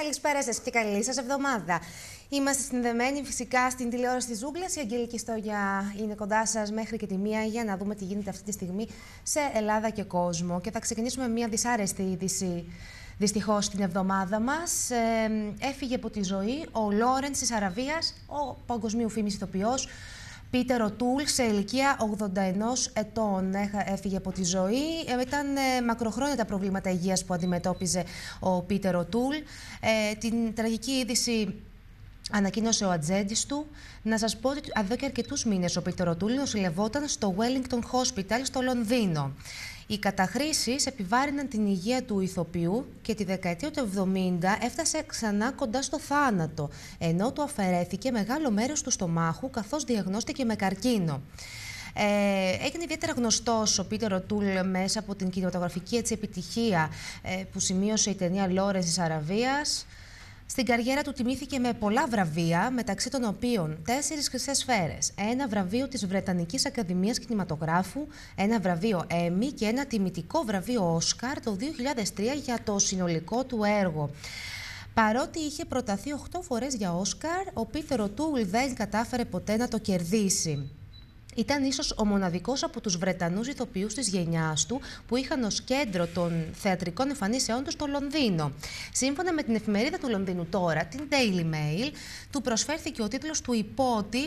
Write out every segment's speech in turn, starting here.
Καλησπέρα σας και καλή σας εβδομάδα. Είμαστε συνδεμένοι φυσικά στην τηλεόραση της Ζούγκλας. Η Αγγελική Στόγια είναι κοντά σας μέχρι και τη 1 για να δούμε τι γίνεται αυτή τη στιγμή σε Ελλάδα και κόσμο. Και θα ξεκινήσουμε με μια δυσάρεστη είδηση. Δυστυχώς την εβδομάδα μας έφυγε από τη ζωή ο Λόρενς της Αραβίας, ο παγκοσμίου φήμης ηθοποιός Πίτερ Οτούλ, σε ηλικία 81 ετών. Έφυγε από τη ζωή. Ήταν μακροχρόνια τα προβλήματα υγείας που αντιμετώπιζε ο Πίτερ Οτούλ. Την τραγική είδηση ανακοίνωσε ο ατζέντης του. Να σας πω ότι εδώ και αρκετούς μήνες ο Πίτερ Οτούλ νοσηλευόταν στο Wellington Hospital στο Λονδίνο. Οι καταχρήσεις επιβάρυναν την υγεία του ηθοποιού και τη δεκαετία του 70 έφτασε ξανά κοντά στο θάνατο, ενώ του αφαιρέθηκε μεγάλο μέρος του στομάχου καθώς διαγνώστηκε με καρκίνο. Έγινε ιδιαίτερα γνωστός ο Πίτερ Οτούλ μέσα από την κινηματογραφική επιτυχία που σημείωσε η ταινία Λόρενς της Αραβίας. Στην καριέρα του τιμήθηκε με πολλά βραβεία, μεταξύ των οποίων 4 χρυσές σφαίρες, ένα βραβείο της Βρετανικής Ακαδημίας Κινηματογράφου, ένα βραβείο Emmy και ένα τιμητικό βραβείο Όσκαρ το 2003 για το συνολικό του έργο. Παρότι είχε προταθεί 8 φορές για Όσκαρ, ο Πίτερ Οτούλ δεν κατάφερε ποτέ να το κερδίσει. Ήταν ίσως ο μοναδικός από τους Βρετανούς ηθοποιούς της γενιάς του που είχαν ως κέντρο των θεατρικών εμφανίσεών του στο Λονδίνο. Σύμφωνα με την εφημερίδα του Λονδίνου τώρα, την Daily Mail, του προσφέρθηκε ο τίτλος του υπότη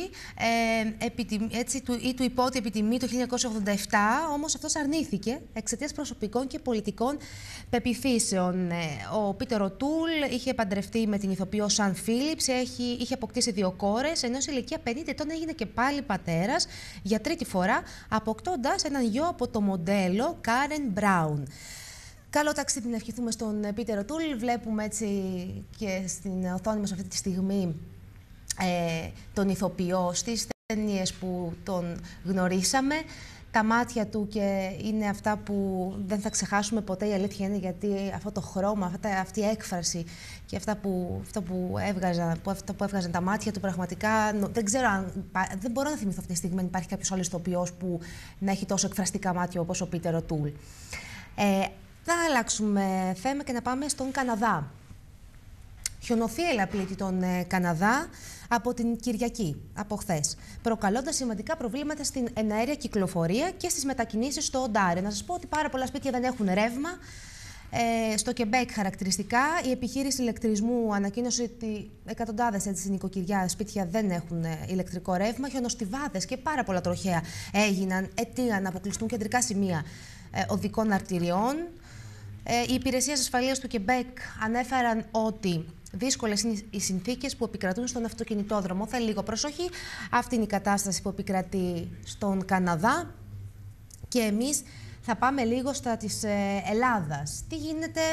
ή του υπότη επιτιμή το 1987, όμως αυτός αρνήθηκε εξαιτίας προσωπικών και πολιτικών πεποιθήσεων. Ο Πίτερ Οτούλ είχε παντρευτεί με την ηθοποιό Σαν Φίλιπς, είχε αποκτήσει 2 κόρες, ενώ σε ηλικία 50 ετών έγινε και πάλι πατέρας για 3η φορά, αποκτώντας έναν γιο από το μοντέλο Κάρεν Μπράουν. Καλό ταξίδι να ευχηθούμε στον Πίτερ Οτούλ. Βλέπουμε έτσι και στην οθόνη μας αυτή τη στιγμή τον ηθοποιό στις ταινίες που τον γνωρίσαμε. Τα μάτια του και είναι αυτά που δεν θα ξεχάσουμε ποτέ, η αλήθεια είναι, γιατί αυτό το χρώμα, αυτή η έκφραση και αυτά που έβγαζαν τα μάτια του πραγματικά, δεν μπορώ να θυμηθώ αυτή τη στιγμή αν υπάρχει κάποιος άλλος ηθοποιός που να έχει τόσο εκφραστικά μάτια όπως ο Πίτερ Οτούλ. Θα αλλάξουμε θέμα και να πάμε στον Καναδά. Χιονοθύελλα πλήττει τον Καναδά από την Κυριακή, από χθες, προκαλώντας σημαντικά προβλήματα στην εναέρια κυκλοφορία και στις μετακινήσεις στο Οντάριο. Να σας πω ότι πάρα πολλά σπίτια δεν έχουν ρεύμα. Στο Κεμπέκ χαρακτηριστικά, η επιχείρηση ηλεκτρισμού ανακοίνωσε ότι εκατοντάδες νοικοκυριά, σπίτια δεν έχουν ηλεκτρικό ρεύμα. Χιονοστιβάδες και πάρα πολλά τροχαία έγιναν αιτία να αποκλειστούν κεντρικά σημεία οδικών αρτηριών. Οι υπηρεσίες ασφαλείας του Κεμπέκ ανέφεραν ότι δύσκολες είναι οι συνθήκες που επικρατούν στον αυτοκινητόδρομο. Θέλει λίγο προσοχή. Αυτή είναι η κατάσταση που επικρατεί στον Καναδά. Και εμείς θα πάμε λίγο στα της Ελλάδας. Τι γίνεται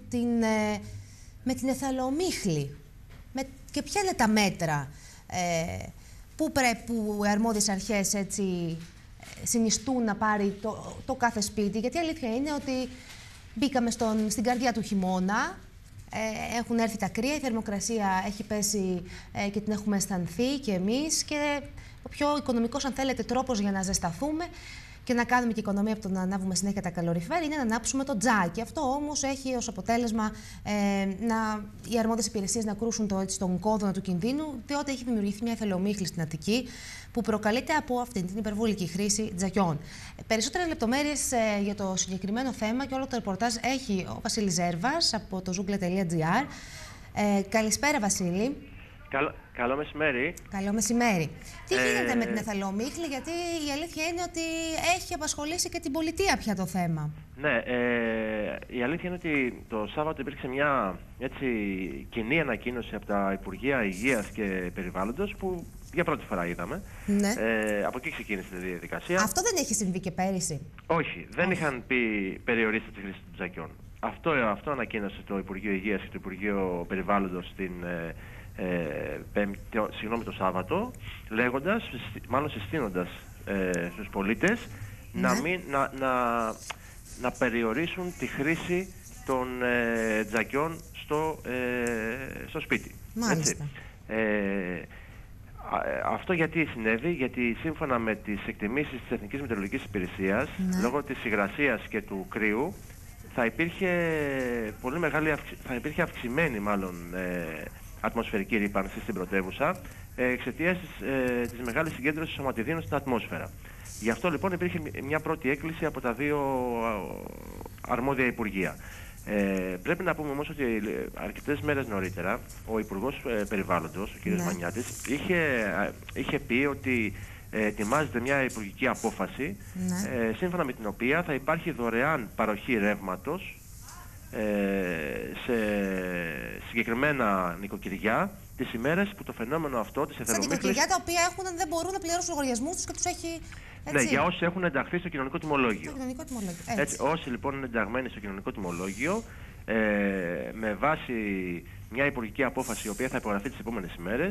με την εθαλομύχλη και ποια είναι τα μέτρα που οι αρμόδιες αρχές συνιστούν να πάρει το κάθε σπίτι. Γιατί η αλήθεια είναι ότι μπήκαμε στην καρδιά του χειμώνα. Έχουν έρθει τα κρύα, η θερμοκρασία έχει πέσει και την έχουμε αισθανθεί και εμείς, και ο πιο οικονομικός, αν θέλετε, τρόπος για να ζεσταθούμε και να κάνουμε και οικονομία από το να ανάβουμε συνέχεια τα καλοριφέρ είναι να ανάψουμε το τζάκι. Αυτό όμως έχει ως αποτέλεσμα οι αρμόδιες υπηρεσίες να κρούσουν τον κόδωνα του κινδύνου, διότι έχει δημιουργηθεί μια εθελομύχλη στην Αττική που προκαλείται από αυτή την υπερβολική χρήση τζακιών. Περισσότερες λεπτομέρειες για το συγκεκριμένο θέμα και όλο το ρεπορτάζ έχει ο Βασίλης Ζέρβας από το zoogle.gr. Καλησπέρα, Βασίλη. Καλό μεσημέρι. Καλό μεσημέρι. Τι γίνεται με την εθαλομύχλη, γιατί η αλήθεια είναι ότι έχει απασχολήσει και την πολιτεία πια το θέμα. Ναι, η αλήθεια είναι ότι το Σάββατο υπήρξε μια κοινή ανακοίνωση από τα Υπουργεία Υγείας και Περιβάλλοντος που για πρώτη φορά είδαμε. Ναι. Από εκεί ξεκίνησε τη διαδικασία. Αυτό δεν έχει συμβεί και πέρυσι? Όχι, δεν είχαν πει περιορίστε τη χρήση των τζακιών. Αυτό ανακοίνωσε το Υπουργείο Υγείας και το Υπουργείο Περιβάλλοντος το Σάββατο, λέγοντας, μάλλον συστήνοντας στους πολίτες να περιορίσουν τη χρήση των τζακιών στο σπίτι. Μάλιστα. Αυτό γιατί συνέβη? Γιατί σύμφωνα με τις εκτιμήσεις της Εθνικής Μετεωρολογικής Υπηρεσίας, λόγω της υγρασίας και του κρύου, θα υπήρχε αυξημένη μάλλον ατμοσφαιρική ρύπανση στην πρωτεύουσα εξαιτίας της μεγάλης συγκέντρωσης σωματιδίων στην ατμόσφαιρα. Γι' αυτό λοιπόν υπήρχε μια πρώτη έκκληση από τα δύο αρμόδια υπουργεία. Πρέπει να πούμε όμως ότι αρκετές μέρες νωρίτερα ο Υπουργός Περιβάλλοντος, ο κ. Μανιάτης, είχε πει ότι ετοιμάζεται μια υπουργική απόφαση σύμφωνα με την οποία θα υπάρχει δωρεάν παροχή ρεύματος σε συγκεκριμένα νοικοκυριά τις ημέρες που το φαινόμενο αυτό της εθελομύχλης... Σε νοικοκυριά τα οποία δεν μπορούν να πληρώσουν τους λογαριασμούς τους και τους έχει... Ναι, για όσοι έχουν ενταχθεί στο κοινωνικό τιμολόγιο. Στο κοινωνικό τιμολόγιο. Έτσι, όσοι λοιπόν είναι ενταγμένοι στο κοινωνικό τιμολόγιο, με βάση μια υπουργική απόφαση η οποία θα υπογραφεί τις επόμενες ημέρες,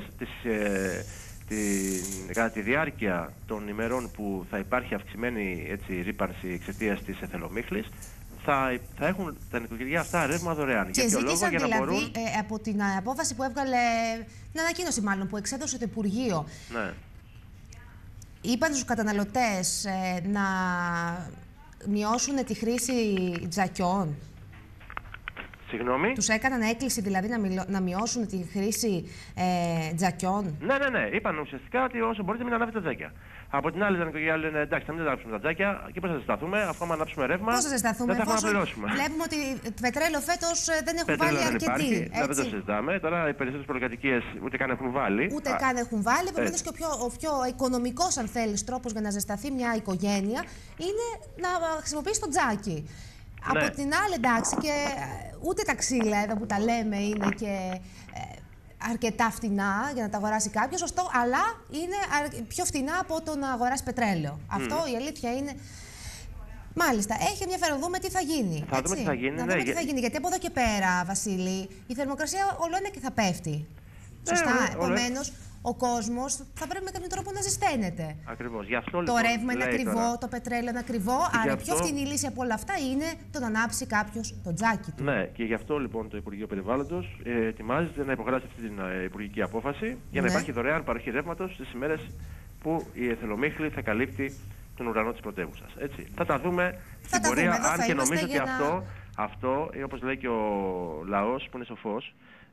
κατά τη διάρκεια των ημερών που θα υπάρχει αυξημένη ρύπανση εξαιτίας της εθελομύχλης, θα έχουν τα νοικοκυριά αυτά ρεύμα δωρεάν. Και ζήτησαν για να μπορούν... από την απόφαση που έβγαλε, την ανακοίνωση μάλλον που εξέδωσε το Υπουργείο, ναι. Είπαν στους καταναλωτές να μειώσουν τη χρήση τζακιών. Συγγνώμη. Τους έκαναν έκκληση δηλαδή να μειώσουν τη χρήση τζακιών. Ναι. Είπαν ουσιαστικά ότι όσο μπορείτε μην ανάβετε τα τζάκια. Από την άλλη, τα νοικοκυριά λένε εντάξει, θα μην ανάψουμε τα τζάκια και πώς θα ζεσταθούμε, αφού άμα ανάψουμε ρεύμα. Πώς θα ζεσταθούμε, δεν θα έχουμε να πληρώσουμε. Βλέπουμε ότι πετρέλαιο φέτος δεν έχουν βάλει αρκετοί. Δεν το συζητάμε. Τώρα οι περισσότερες πολυκατοικίες ούτε καν έχουν βάλει. Ούτε καν έχουν βάλει. Επομένως και ο πιο οικονομικός, αν θέλεις, τρόπος για να ζεσταθεί μια οικογένεια είναι να χρησιμοποιήσει το τζάκι. Ναι. Από την άλλη, εντάξει, και ούτε τα ξύλα εδώ που τα λέμε είναι και αρκετά φτηνά για να τα αγοράσει κάποιος, αλλά είναι πιο φτηνά από το να αγοράσει πετρέλαιο. Αυτό η αλήθεια είναι. Μάλιστα, έχει ενδιαφέρον, δούμε τι θα γίνει. Θα δούμε τι θα γίνει. Να δούμε τι θα γίνει, γιατί από εδώ και πέρα, Βασίλη, η θερμοκρασία όλο ένα και θα πέφτει. Σωστά, επομένως. Ο κόσμος θα πρέπει με κάποιο τρόπο να ζεσταίνεται. Ακριβώς. Γι' αυτό, το λοιπόν, ρεύμα είναι ακριβό, τώρα. Το πετρέλαιο είναι ακριβό. Άρα η πιο φτηνή λύση από όλα αυτά είναι το να ανάψει κάποιος το τζάκι του. Ναι, και γι' αυτό λοιπόν το Υπουργείο Περιβάλλοντος ετοιμάζεται να υπογράψει αυτή την υπουργική απόφαση για να υπάρχει δωρεάν παροχή ρεύματος στις ημέρες που η εθελομύχλη θα καλύπτει τον ουρανό της πρωτεύουσας. Θα τα δούμε στην πορεία. Αν και νομίζω ότι αυτό, όπως λέει και ο λαός που είναι σοφός,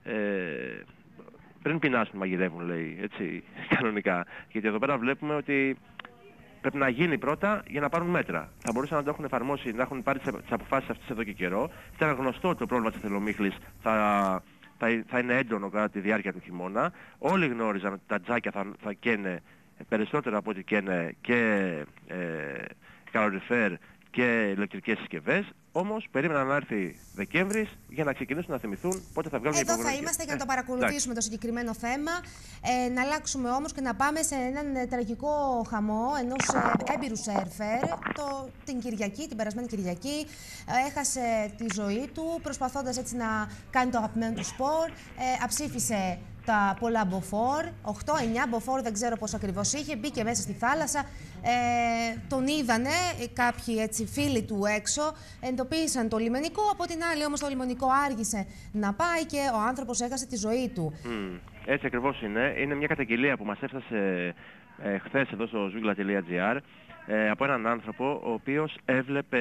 πριν πεινάσουν μαγειρεύουν, λέει, έτσι, κανονικά. Γιατί εδώ πέρα βλέπουμε ότι πρέπει να γίνει πρώτα για να πάρουν μέτρα. Θα μπορούσαν να το έχουν εφαρμόσει, να έχουν πάρει τις αποφάσεις αυτές εδώ και καιρό. Ήταν γνωστό ότι το πρόβλημα της εθελομύχλης θα είναι έντονο κατά τη διάρκεια του χειμώνα. Όλοι γνώριζαν ότι τα τζάκια θα καίνε περισσότερο από ό,τι καίνε και καλοριφέρ και ηλεκτρικές συσκευές. Όμως περίμεναν να έρθει Δεκέμβρης για να ξεκινήσουν να θυμηθούν πότε θα βγάλουν οι υπογραφές. Εδώ θα είμαστε για να το παρακολουθήσουμε το συγκεκριμένο θέμα. Να αλλάξουμε όμως και να πάμε σε έναν τραγικό χαμό ενός έμπειρου σέρφερ. Την περασμένη Κυριακή έχασε τη ζωή του προσπαθώντας έτσι να κάνει το αγαπημένο του σπορ. Αψήφισε τα πολλά μποφόρ, 8-9 μποφόρ, δεν ξέρω πώς ακριβώς είχε, μπήκε μέσα στη θάλασσα, τον είδανε κάποιοι έτσι, φίλοι του έξω, εντοπίσαν το λιμενικό, από την άλλη όμως το λιμενικό άργησε να πάει και ο άνθρωπος έχασε τη ζωή του. Έτσι ακριβώς είναι. Είναι μια καταγγελία που μας έφτασε χθες εδώ στο zoogla.gr από έναν άνθρωπο ο οποίος έβλεπε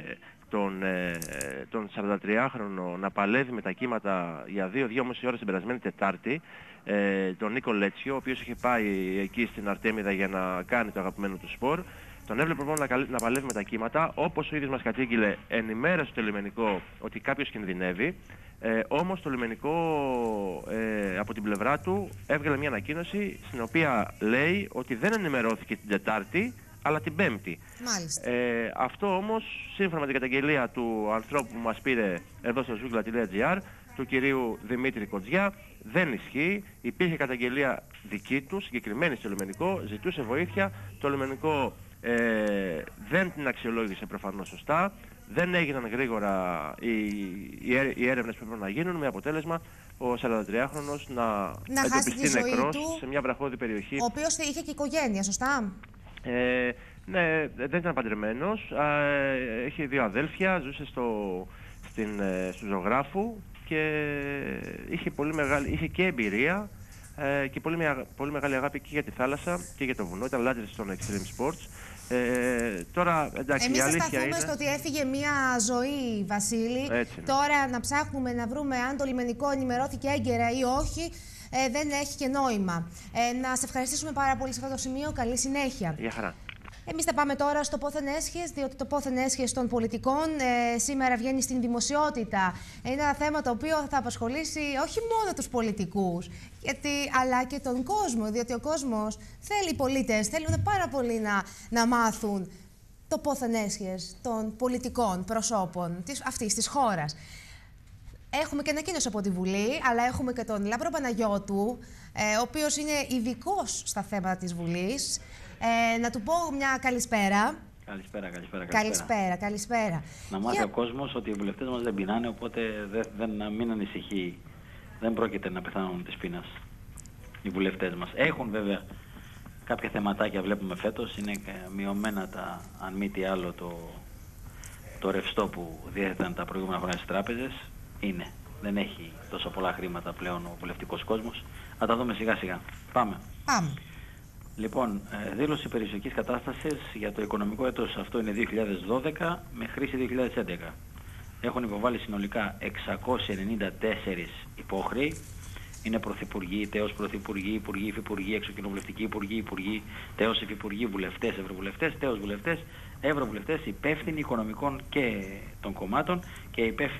τον 43χρονο να παλεύει με τα κύματα για 2-2,5 ώρες την περασμένη Τετάρτη, τον Νίκο Λέτσιο, ο οποίος είχε πάει εκεί στην Αρτέμιδα για να κάνει το αγαπημένο του σπορ. Τον έβλεπε λοιπόν να παλεύει με τα κύματα, όπως ο ίδιος μας κατήγγειλε, ενημέρωσε το λιμενικό ότι κάποιος κινδυνεύει. Όμως το λιμενικό από την πλευρά του έβγαλε μια ανακοίνωση στην οποία λέει ότι δεν ενημερώθηκε την Τετάρτη, αλλά την Πέμπτη. Μάλιστα. Αυτό όμως, σύμφωνα με την καταγγελία του ανθρώπου που μας πήρε εδώ στο zoogla.gr, του κυρίου Δημήτρη Κοντζιά, δεν ισχύει. Υπήρχε καταγγελία δική του, συγκεκριμένη στο λιμενικό, ζητούσε βοήθεια. Το λιμενικό δεν την αξιολόγησε προφανώς σωστά. Δεν έγιναν γρήγορα οι έρευνες που έπρεπε να γίνουν, με αποτέλεσμα ο 43χρονος να εντοπιστεί νεκρός σε μια βραχώδη περιοχή. Ο οποίος είχε και οικογένεια, σωστά? Ναι, δεν ήταν παντρεμένος. Έχει 2 αδέλφια, ζούσε στου Ζωγράφου και είχε και εμπειρία και πολύ μεγάλη αγάπη και για τη θάλασσα και για το βουνό. Ήταν λάτρης των extreme sports. Τώρα, εντάξει, εμείς η θα αλήθεια σταθούμε είναι... στο ότι έφυγε μία ζωή, Βασίλη. Τώρα να ψάχνουμε να βρούμε αν το λιμενικό ενημερώθηκε έγκαιρα ή όχι, δεν έχει και νόημα. Να σε ευχαριστήσουμε πάρα πολύ σε αυτό το σημείο. Καλή συνέχεια. Γεια χαρά. Εμείς θα πάμε τώρα στο πόθεν έσχες, διότι το πόθεν έσχες των πολιτικών σήμερα βγαίνει στην δημοσιότητα. Είναι ένα θέμα το οποίο θα απασχολήσει όχι μόνο τους πολιτικούς, αλλά και τον κόσμο, διότι ο κόσμος θέλει, οι πολίτες θέλουν πάρα πολύ να μάθουν το πόθεν έσχες των πολιτικών προσώπων αυτής της χώρας. Έχουμε και ανακοίνωση από τη Βουλή, αλλά έχουμε και τον Λάμπρο Παναγιώτου, ο οποίος είναι ειδικός στα θέματα της Βουλής. Να του πω μια καλησπέρα. Καλησπέρα. Να μάθει ο κόσμος ότι οι βουλευτές μας δεν πεινάνε, οπότε να μην ανησυχεί. Δεν πρόκειται να πεθάνουν της πείνας οι βουλευτές μας. Έχουν βέβαια κάποια θεματάκια, βλέπουμε φέτος, είναι μειωμένα αν μη τι άλλο το ρευστό που διέθεταν τα προηγούμενα χρόνια στις τράπεζες. Δεν έχει τόσο πολλά χρήματα πλέον ο βουλευτικός κόσμος. Θα τα δούμε σιγά σιγά. Πάμε. Λοιπόν, δήλωση περιουσιακής κατάστασης για το οικονομικό έτος αυτό είναι 2012 με χρήση 2011. Έχουν υποβάλει συνολικά 694 υπόχρεοι. Είναι πρωθυπουργοί, τέος πρωθυπουργοί, υπουργοί, υφυπουργοί, εξοκοινοβουλευτικοί υπουργοί, τέος υφυπουργοί, βουλευτές, ευρωβουλευτές, τέος βουλευτές, ευρωβουλευτές, υπεύθυνοι οικονομικών και των κομμάτων και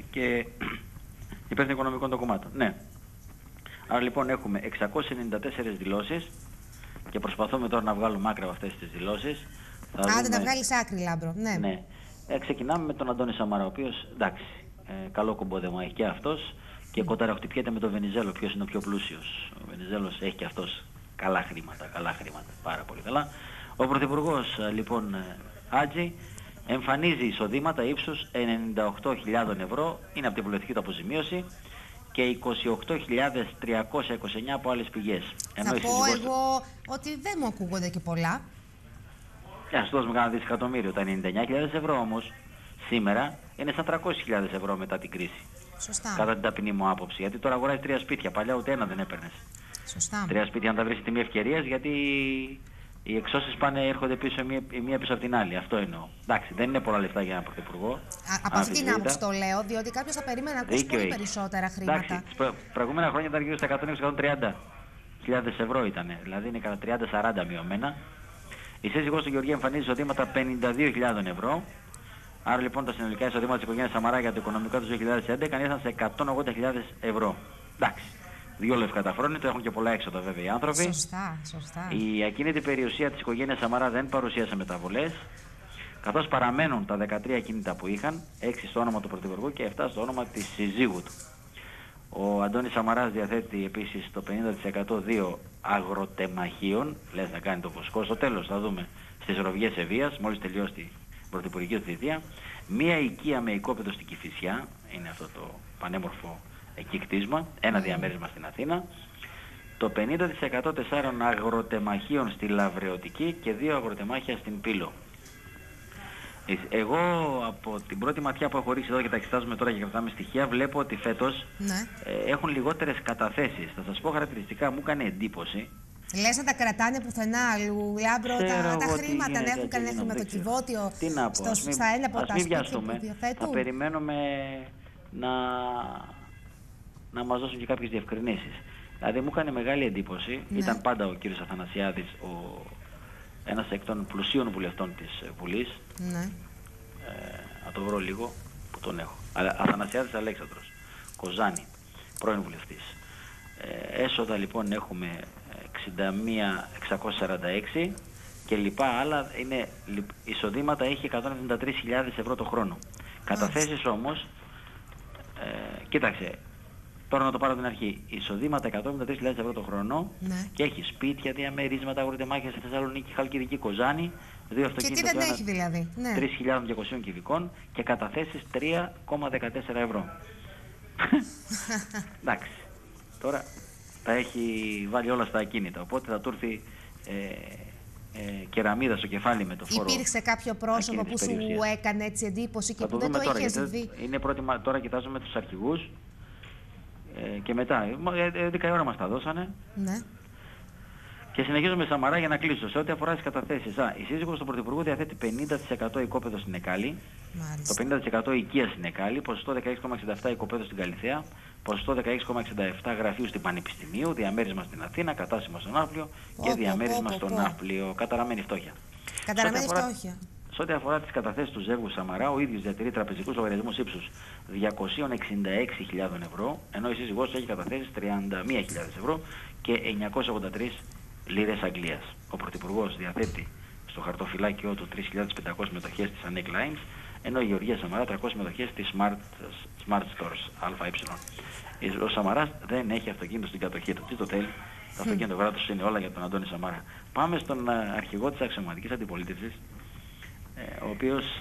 υπεύθυνοι οικονομικών των κομμάτων. Ναι. Άρα λοιπόν έχουμε 694 δηλώσεις. Και προσπαθούμε τώρα να βγάλουμε άκρη από αυτές τις δηλώσεις. Άντε να βγάλεις άκρη, Λάμπρο. Ναι. Ξεκινάμε με τον Αντώνη Σαμαρά, ο οποίος, εντάξει, καλό κομπόδεμα έχει και αυτός και κονταραχτυπιέται με τον Βενιζέλο, ποιος είναι ο πιο πλούσιος. Ο Βενιζέλος έχει και αυτός καλά χρήματα, πάρα πολύ καλά. Ο Πρωθυπουργός, λοιπόν, Άτζη, εμφανίζει εισοδήματα ύψους 98.000 ευρώ, είναι από την βουλευτική του αποζημίωση, και 28.329 από άλλες πηγές. Θα πω εγώ ότι δεν μου ακούγονται και πολλά. Ας δώσουμε κανένα δισεκατομμύριο. Τα 99.000 ευρώ όμως σήμερα είναι σαν 300.000 ευρώ μετά την κρίση. Σωστά. Κατά την ταπεινή μου άποψη. Γιατί τώρα αγοράζει 3 σπίτια. Παλιά ούτε ένα δεν έπαιρνες. Σωστά. 3 σπίτια να τα βρεις τιμή ευκαιρίας, γιατί οι εξώσεις έρχονται πίσω μία πίσω από την άλλη. Αυτό εννοώ. Εντάξει, δεν είναι πολλά λεφτά για έναν πρωθυπουργό. Από αυτή την άποψη το λέω, διότι κάποιος θα περίμενε να ακούσει πολύ περισσότερα χρήματα. Εντάξει, προηγούμενα χρόνια ήταν γύρω στα 120-130.000 ευρώ ήταν. Δηλαδή είναι κατά 30-40 μειωμένα. Η σύζυγός του Γεωργία εμφανίζει εισοδήματα 52.000 ευρώ. Άρα λοιπόν τα συνολικά εισοδήματα της οικογένειας Σαμαρά για το οικονομικό του 2011 ήρθαν σε 180.000 ευρώ. Εντάξει. 2 λεφτά τα χρόνια, το έχουν και πολλά έξοδα βέβαια οι άνθρωποι. Σωστά. Η ακίνητη περιουσία της οικογένειας Σαμαρά δεν παρουσίασε μεταβολές, καθώς παραμένουν τα 13 ακίνητα που είχαν, 6 στο όνομα του Πρωθυπουργού και 7 στο όνομα της συζύγου του. Ο Αντώνης Σαμαράς διαθέτει επίσης το 50% 2 αγροτεμαχίων, λες να κάνει το βοσκό, στο τέλος θα δούμε, στις Ροβιές Ευβοίας, μόλις τελειώσει την πρωθυπουργική του θητεία, μία οικία με οικόπεδο στην Κηφισιά, είναι αυτό το πανέμορφο εκεί κτίσμα, ένα διαμέρισμα στην Αθήνα, το 50% 4 αγροτεμαχίων στη Λαβρεωτική και 2 αγροτεμάχια στην Πύλο. Εγώ από την πρώτη ματιά που έχω ρίξει εδώ και τα εξετάζουμε τώρα και κρατάμε στοιχεία, βλέπω ότι φέτος έχουν λιγότερες καταθέσεις. Θα σας πω χαρακτηριστικά, μου έκανε εντύπωση. Λες να τα κρατάνε πουθενά αλλού, Λάμπρο, τα χρήματα να έχουν κανένα χρηματοκιβώτιο στα ένα από τα σπίτια που διαθέτουν. Θα περιμένουμε να μας δώσουν και κάποιες διευκρινήσεις. Δηλαδή μου έκανε μεγάλη εντύπωση, ήταν πάντα ο κύριος Αθανασιάδης, ένας εκ των πλουσίων βουλευτών της Βουλής. Να το βρω λίγο που τον έχω. Αθανασιάδης Αλέξανδρος, Κοζάνη, πρώην βουλευτής. Έσοδα λοιπόν έχουμε 61.646 και λοιπά άλλα, εισοδήματα έχει 173.000 ευρώ το χρόνο. Καταθέσεις όμως, κοίταξε, τώρα να το πάρω την αρχή. Εισοδήματα 173.000 ευρώ το χρόνο και έχει σπίτια, διαμερίσματα, αγροτεμάχια στη Θεσσαλονίκη, Χαλκιδική, Κοζάνη, 2 αυτοκίνητα. Και τι δεν έχει δηλαδή. 3.200 κυβικών και καταθέσεις 3,14 ευρώ. Εντάξει. Τώρα τα έχει βάλει όλα στα ακίνητα. Οπότε θα του έρθει κεραμίδα στο κεφάλι με το φόρο. Υπήρξε κάποιο πρόσωπο που σου έκανε έτσι εντύπωση και που δεν το είχες δει? Είναι τώρα κοιτάζουμε τους αρχηγούς. Και μετά, 10 ώρα μας τα δώσανε. Και συνεχίζουμε με Σαμαρά για να κλείσω. Σε ό,τι αφορά τις καταθέσεις, η σύζυγος του Πρωθυπουργού διαθέτει 50% οικόπεδο στην Εκάλη, το 50% οικία στην Εκάλη, ποσοστό 16,67 οικοπαίδο στην Καλιθέα, ποσοστό 16,67 γραφείου στην Πανεπιστημίου, διαμέρισμα στην Αθήνα, κατάστημα στο Ναύπλιο και διαμέρισμα στο Ναύπλιο. Καταραμένη φτώχεια. Καταραμένη φτώχεια. Σε ό,τι αφορά τις καταθέσεις του ζεύγου Σαμαρά, ο ίδιος διατηρεί τραπεζικούς λογαριασμούς ύψους 266.000 ευρώ, ενώ η σύζυγός έχει καταθέσεις 31.000 ευρώ και 983 λίρες Αγγλίας. Ο Πρωθυπουργός διαθέτει στο χαρτοφυλάκιό του 3.500 μετοχές της Anec Lines, ενώ η Γεωργία Σαμαρά 300 μετοχές της Smart Stores ΑΕ. Ο Σαμαράς δεν έχει αυτοκίνητο στην κατοχή του. Τι το θέλει? Το αυτοκίνητο κράτους είναι όλα για τον Αντώνη Σαμαρά. Πάμε στον αρχηγό της αξιωματικής αντιπολίτευσης, ο οποίος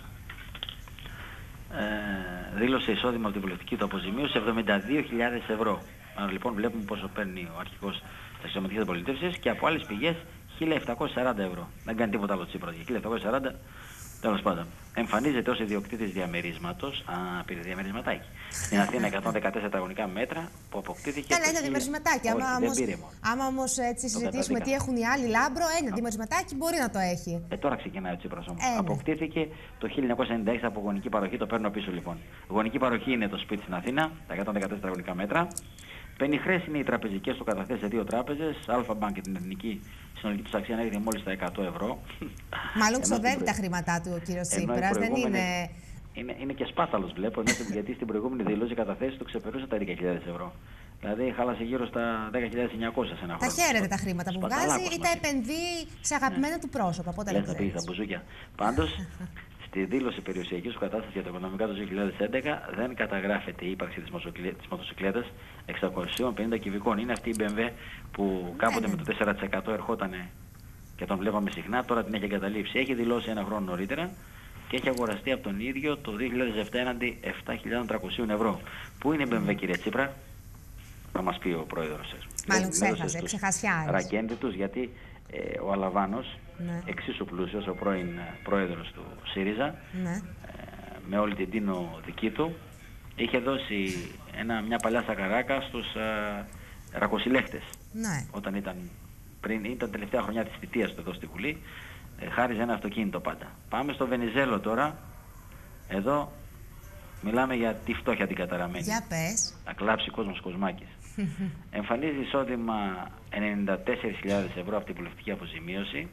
δήλωσε εισόδημα από την βουλευτική του αποζημίωση 72.000 ευρώ. Άρα λοιπόν βλέπουμε πόσο παίρνει ο αρχηγός της αξιωματικής αντιπολίτευσης και από άλλες πηγές 1.740 ευρώ. Δεν κάνει τίποτα άλλο Τσίπρας. Για 1.740, τέλος πάντων. Εμφανίζεται ως ιδιοκτήτης διαμερίσματος, πήρε διαμερισματάκι, στην Αθήνα 114 τετραγωνικά μέτρα που αποκτήθηκε. Καλά, ένα διαμερισματάκι. Άμα όμως έτσι συζητήσουμε τι έχουν οι άλλοι, Λάμπρο, ένα διαμερισματάκι μπορεί να το έχει. Τώρα ξεκινάει ο Τσίπρας όμως. Αποκτήθηκε το 1996 από γονική παροχή, το παίρνω πίσω λοιπόν. Γονική παροχή είναι το σπίτι στην Αθήνα, τα 114 τετραγωνικά μέτρα. Πενιχρές είναι οι τραπεζικές του καταθέσεις σε δύο τράπεζες, Αλφα Bank και την Εθνική. Συνολική τους αξία ανέρχεται μόλις τα 100 ευρώ. Μάλλον ξοδεύει τα χρήματά του ο κύριος Τσίπρας, δεν είναι... Είναι και σπάταλος βλέπω, γιατί στην προηγούμενη δήλωση καταθέσεις του ξεπερούσε τα 10.000 ευρώ. Δηλαδή χάλασε γύρω στα 10.900 σε ένα χρόνο. Τα χαίρεται τα χρήματα που βγάζει ή τα επενδύει σε αγαπημένα του πρόσωπα. Πότε λες να πει στα μπουζούκια. Πάντως, στη δήλωση περιουσιακής του κατάστασης για το οικονομικά του 2011 δεν καταγράφεται η ύπαρξη της μοτοσυκλέτας 650 κυβικών. Είναι αυτή η BMW που κάποτε με το 4% ερχότανε και τον βλέπαμε συχνά, τώρα την έχει εγκαταλείψει. Έχει δηλώσει ένα χρόνο νωρίτερα και έχει αγοραστεί από τον ίδιο το 2007 έναντι 7.300 ευρώ. Πού είναι η BMW, κύριε Τσίπρα? Να μας πει ο πρόεδρος. Μάλλον ξεχασιάζει. Ρακέντη τους, γιατί ο Αλαβάνος, εξίσου πλούσιος, ο πρώην πρόεδρος του ΣΥΡΙΖΑ, με όλη την τίνο δική του, είχε δώσει μια παλιά σακαράκα στους ρακοσυλλέχτες. Όταν ήταν τελευταία χρονιά της θητείας του εδώ στη Βουλή, χάριζε ένα αυτοκίνητο πάντα. Πάμε στο Βενιζέλο τώρα. Εδώ μιλάμε για τη φτώχεια την καταραμένη. Για πες. Θα κλάψει κόσμος Κοσμάκης. Εμφανίζει εισόδημα 94.000 ευρώ από την βουλευτική αποζημίωση,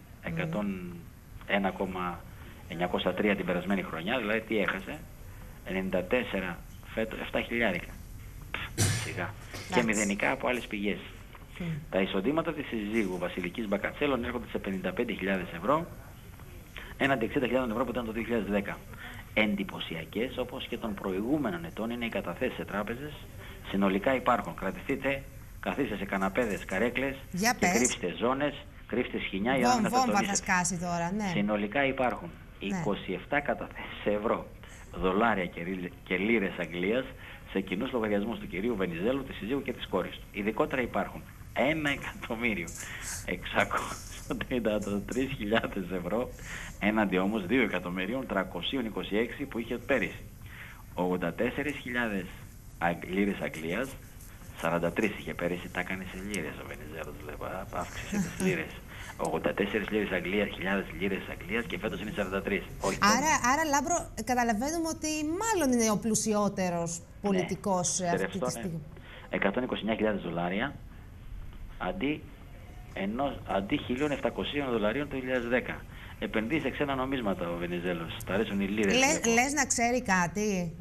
101,903 την περασμένη χρονιά, δηλαδή τι έχασε, 94 φέτος, 7.000. Σιγά. Και μηδενικά από άλλες πηγές. Τα εισοδήματα της συζύγου Βασιλικής Μπακατσέλων έρχονται σε 55.000 ευρώ, έναντι 60.000 ευρώ που ήταν το 2010. Εντυπωσιακές, όπως και των προηγούμενων ετών, είναι οι καταθέσεις σε τράπεζες. Συνολικά υπάρχουν. Κρατηθείτε, καθίστε σε καναπέδες, καρέκλες και κρύψτε ζώνες, κρύψτε σχοινιά για να μην θα τώρα, ναι. Συνολικά υπάρχουν 27 καταθέσεις σε ευρώ, δολάρια και λίρες Αγγλίας σε κοινούς λογαριασμούς του κυρίου Βενιζέλου, της συζύγου και της κόρης του. Ειδικότερα υπάρχουν 1.633.000 ευρώ έναντι όμως 2.326.000 που είχε πέρυσι. 84.000 λίρες Αγγλίας, 43 είχε πέρυσι, τα έκανε σε λίρες ο Βενιζέλος, αύξησε τις λίρες. 84.000 λίρες Αγγλίας και φέτος είναι 43. Άρα Λάμπρο, καταλαβαίνουμε ότι μάλλον είναι ο πλουσιότερος πολιτικός αυτή τη στιγμή. 129.000 δολάρια αντί 1.700 δολαρίων το 2010. Επενδύει σε ξένα νομίσματα ο Βενιζέλος. Τα αρέσουν οι λίρες. Λες να ξέρει κάτι?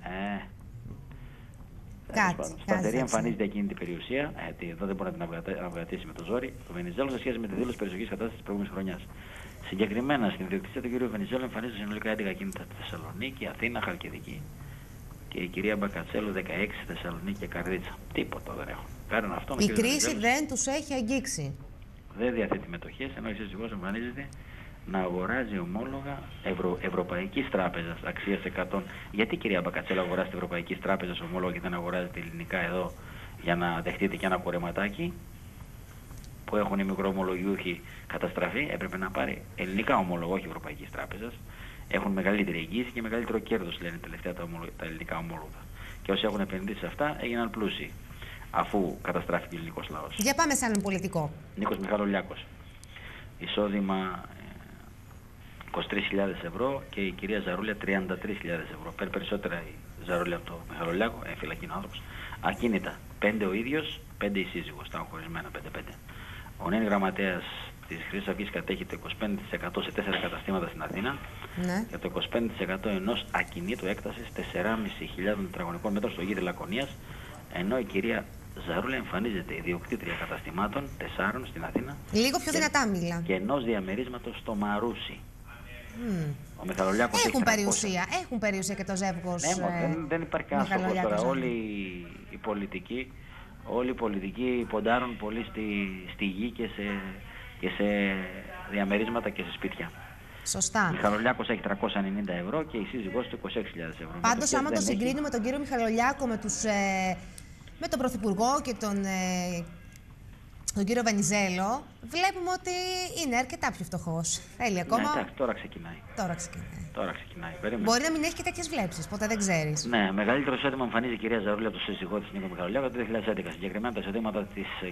Σταθερή εμφανίζεται εκείνη την περιουσία, εδώ δεν μπορεί να την αυγατήσει με το ζόρι, ο Βενιζέλος σε σχέση με τη δήλωση περιουσιακής κατάστασης της προηγούμενης χρονιάς. Συγκεκριμένα στην ιδιοκτησία του κ. Βενιζέλου εμφανίζονται συνολικά 11 ακίνητα στη Θεσσαλονίκη, Αθήνα, Χαλκιδική. Και η κυρία Μπακατσέλου 16 Θεσσαλονίκη και Καρδίτσα. Τίποτα δεν έχουν. Η κρίση δεν τους έχει αγγίξει. Δεν διαθέτει μετοχές, ενώ η σύζυγός εμφανίζεται να αγοράζει ομόλογα Ευρωπαϊκής Τράπεζας αξίας 100. Γιατί κυρία Μπακατσέλα αγοράζετε Ευρωπαϊκής Τράπεζας ομόλογα και δεν αγοράζετε ελληνικά εδώ για να δεχτείτε και ένα κορεματάκι που έχουν οι μικροομολογιούχοι καταστραφεί? Έπρεπε να πάρει ελληνικά ομόλογα, όχι Ευρωπαϊκής Τράπεζας. Έχουν μεγαλύτερη εγγύηση και μεγαλύτερο κέρδος, λένε τελευταία τα ελληνικά ομόλογα. Και όσοι έχουν επενδύσει σε αυτά έγιναν πλούσιοι, αφού καταστράφηκε ο ελληνικός λαός. Για πάμε σε έναν πολιτικό. Νίκος Μιχαλολιάκος. εισόδημα 23.000 ευρώ και η κυρία Ζαρούλια 33.000 ευρώ. Παίρνει περισσότερα η Ζαρούλια από το Μιχαλολιάκο, φυλακή είναι ο άνθρωπος. Ακίνητα, 5 ο ίδιος, 5 η σύζυγος, τα χωρισμένα 5-5. Ο νέος γραμματέας της Χρυσής Αυγής κατέχει το 25% σε 4 καταστήματα στην Αθήνα, Ναι. και το 25% ενός ακινήτου έκτασης 4.500 τετραγωνικών μέτρων στο γύρι Λακωνίας, ενώ η κυρία Ζαρούλα εμφανίζεται ιδιοκτήτρια καταστημάτων 4 στην Αθήνα Λίγο πιο δυνατά μίλα. και ενός διαμερίσματος στο Μαρούσι. Ο Μιχαλολιάκος Έχουν έχει 300. περιουσία. Έχουν περιουσία και το ζεύγος. Ναι, δεν υπάρχει κανένα στόχος τώρα. Μιχαλολιάκος. Όλοι οι πολιτικοί ποντάρουν πολύ στη γη και σε διαμερίσματα και σε σπίτια. Σωστά. Ο Μιχαλολιάκος έχει 390 ευρώ και η σύζυγός του 26.000 ευρώ. Πάντως, άμα το δεν έχει. συγκρίνουμε τον κύριο Μιχαλολιάκο με τον Πρωθυπουργό και τον κύριο Βενιζέλο, βλέπουμε ότι είναι αρκετά πιο φτωχός. Θέλει ακόμα. Ναι, εντάξει, τώρα ξεκινάει. Τώρα ξεκινάει. Περίμενε. Μπορεί να μην έχει και τέτοιες βλέψεις, ποτέ δεν ξέρεις. Ναι, μεγαλύτερο εισόδημα εμφανίζει η κυρία Ζαρούλη από το σύζυγό της Νίκο Μιχαλολιάκο το 2011. Συγκεκριμένα τα εισοδήματα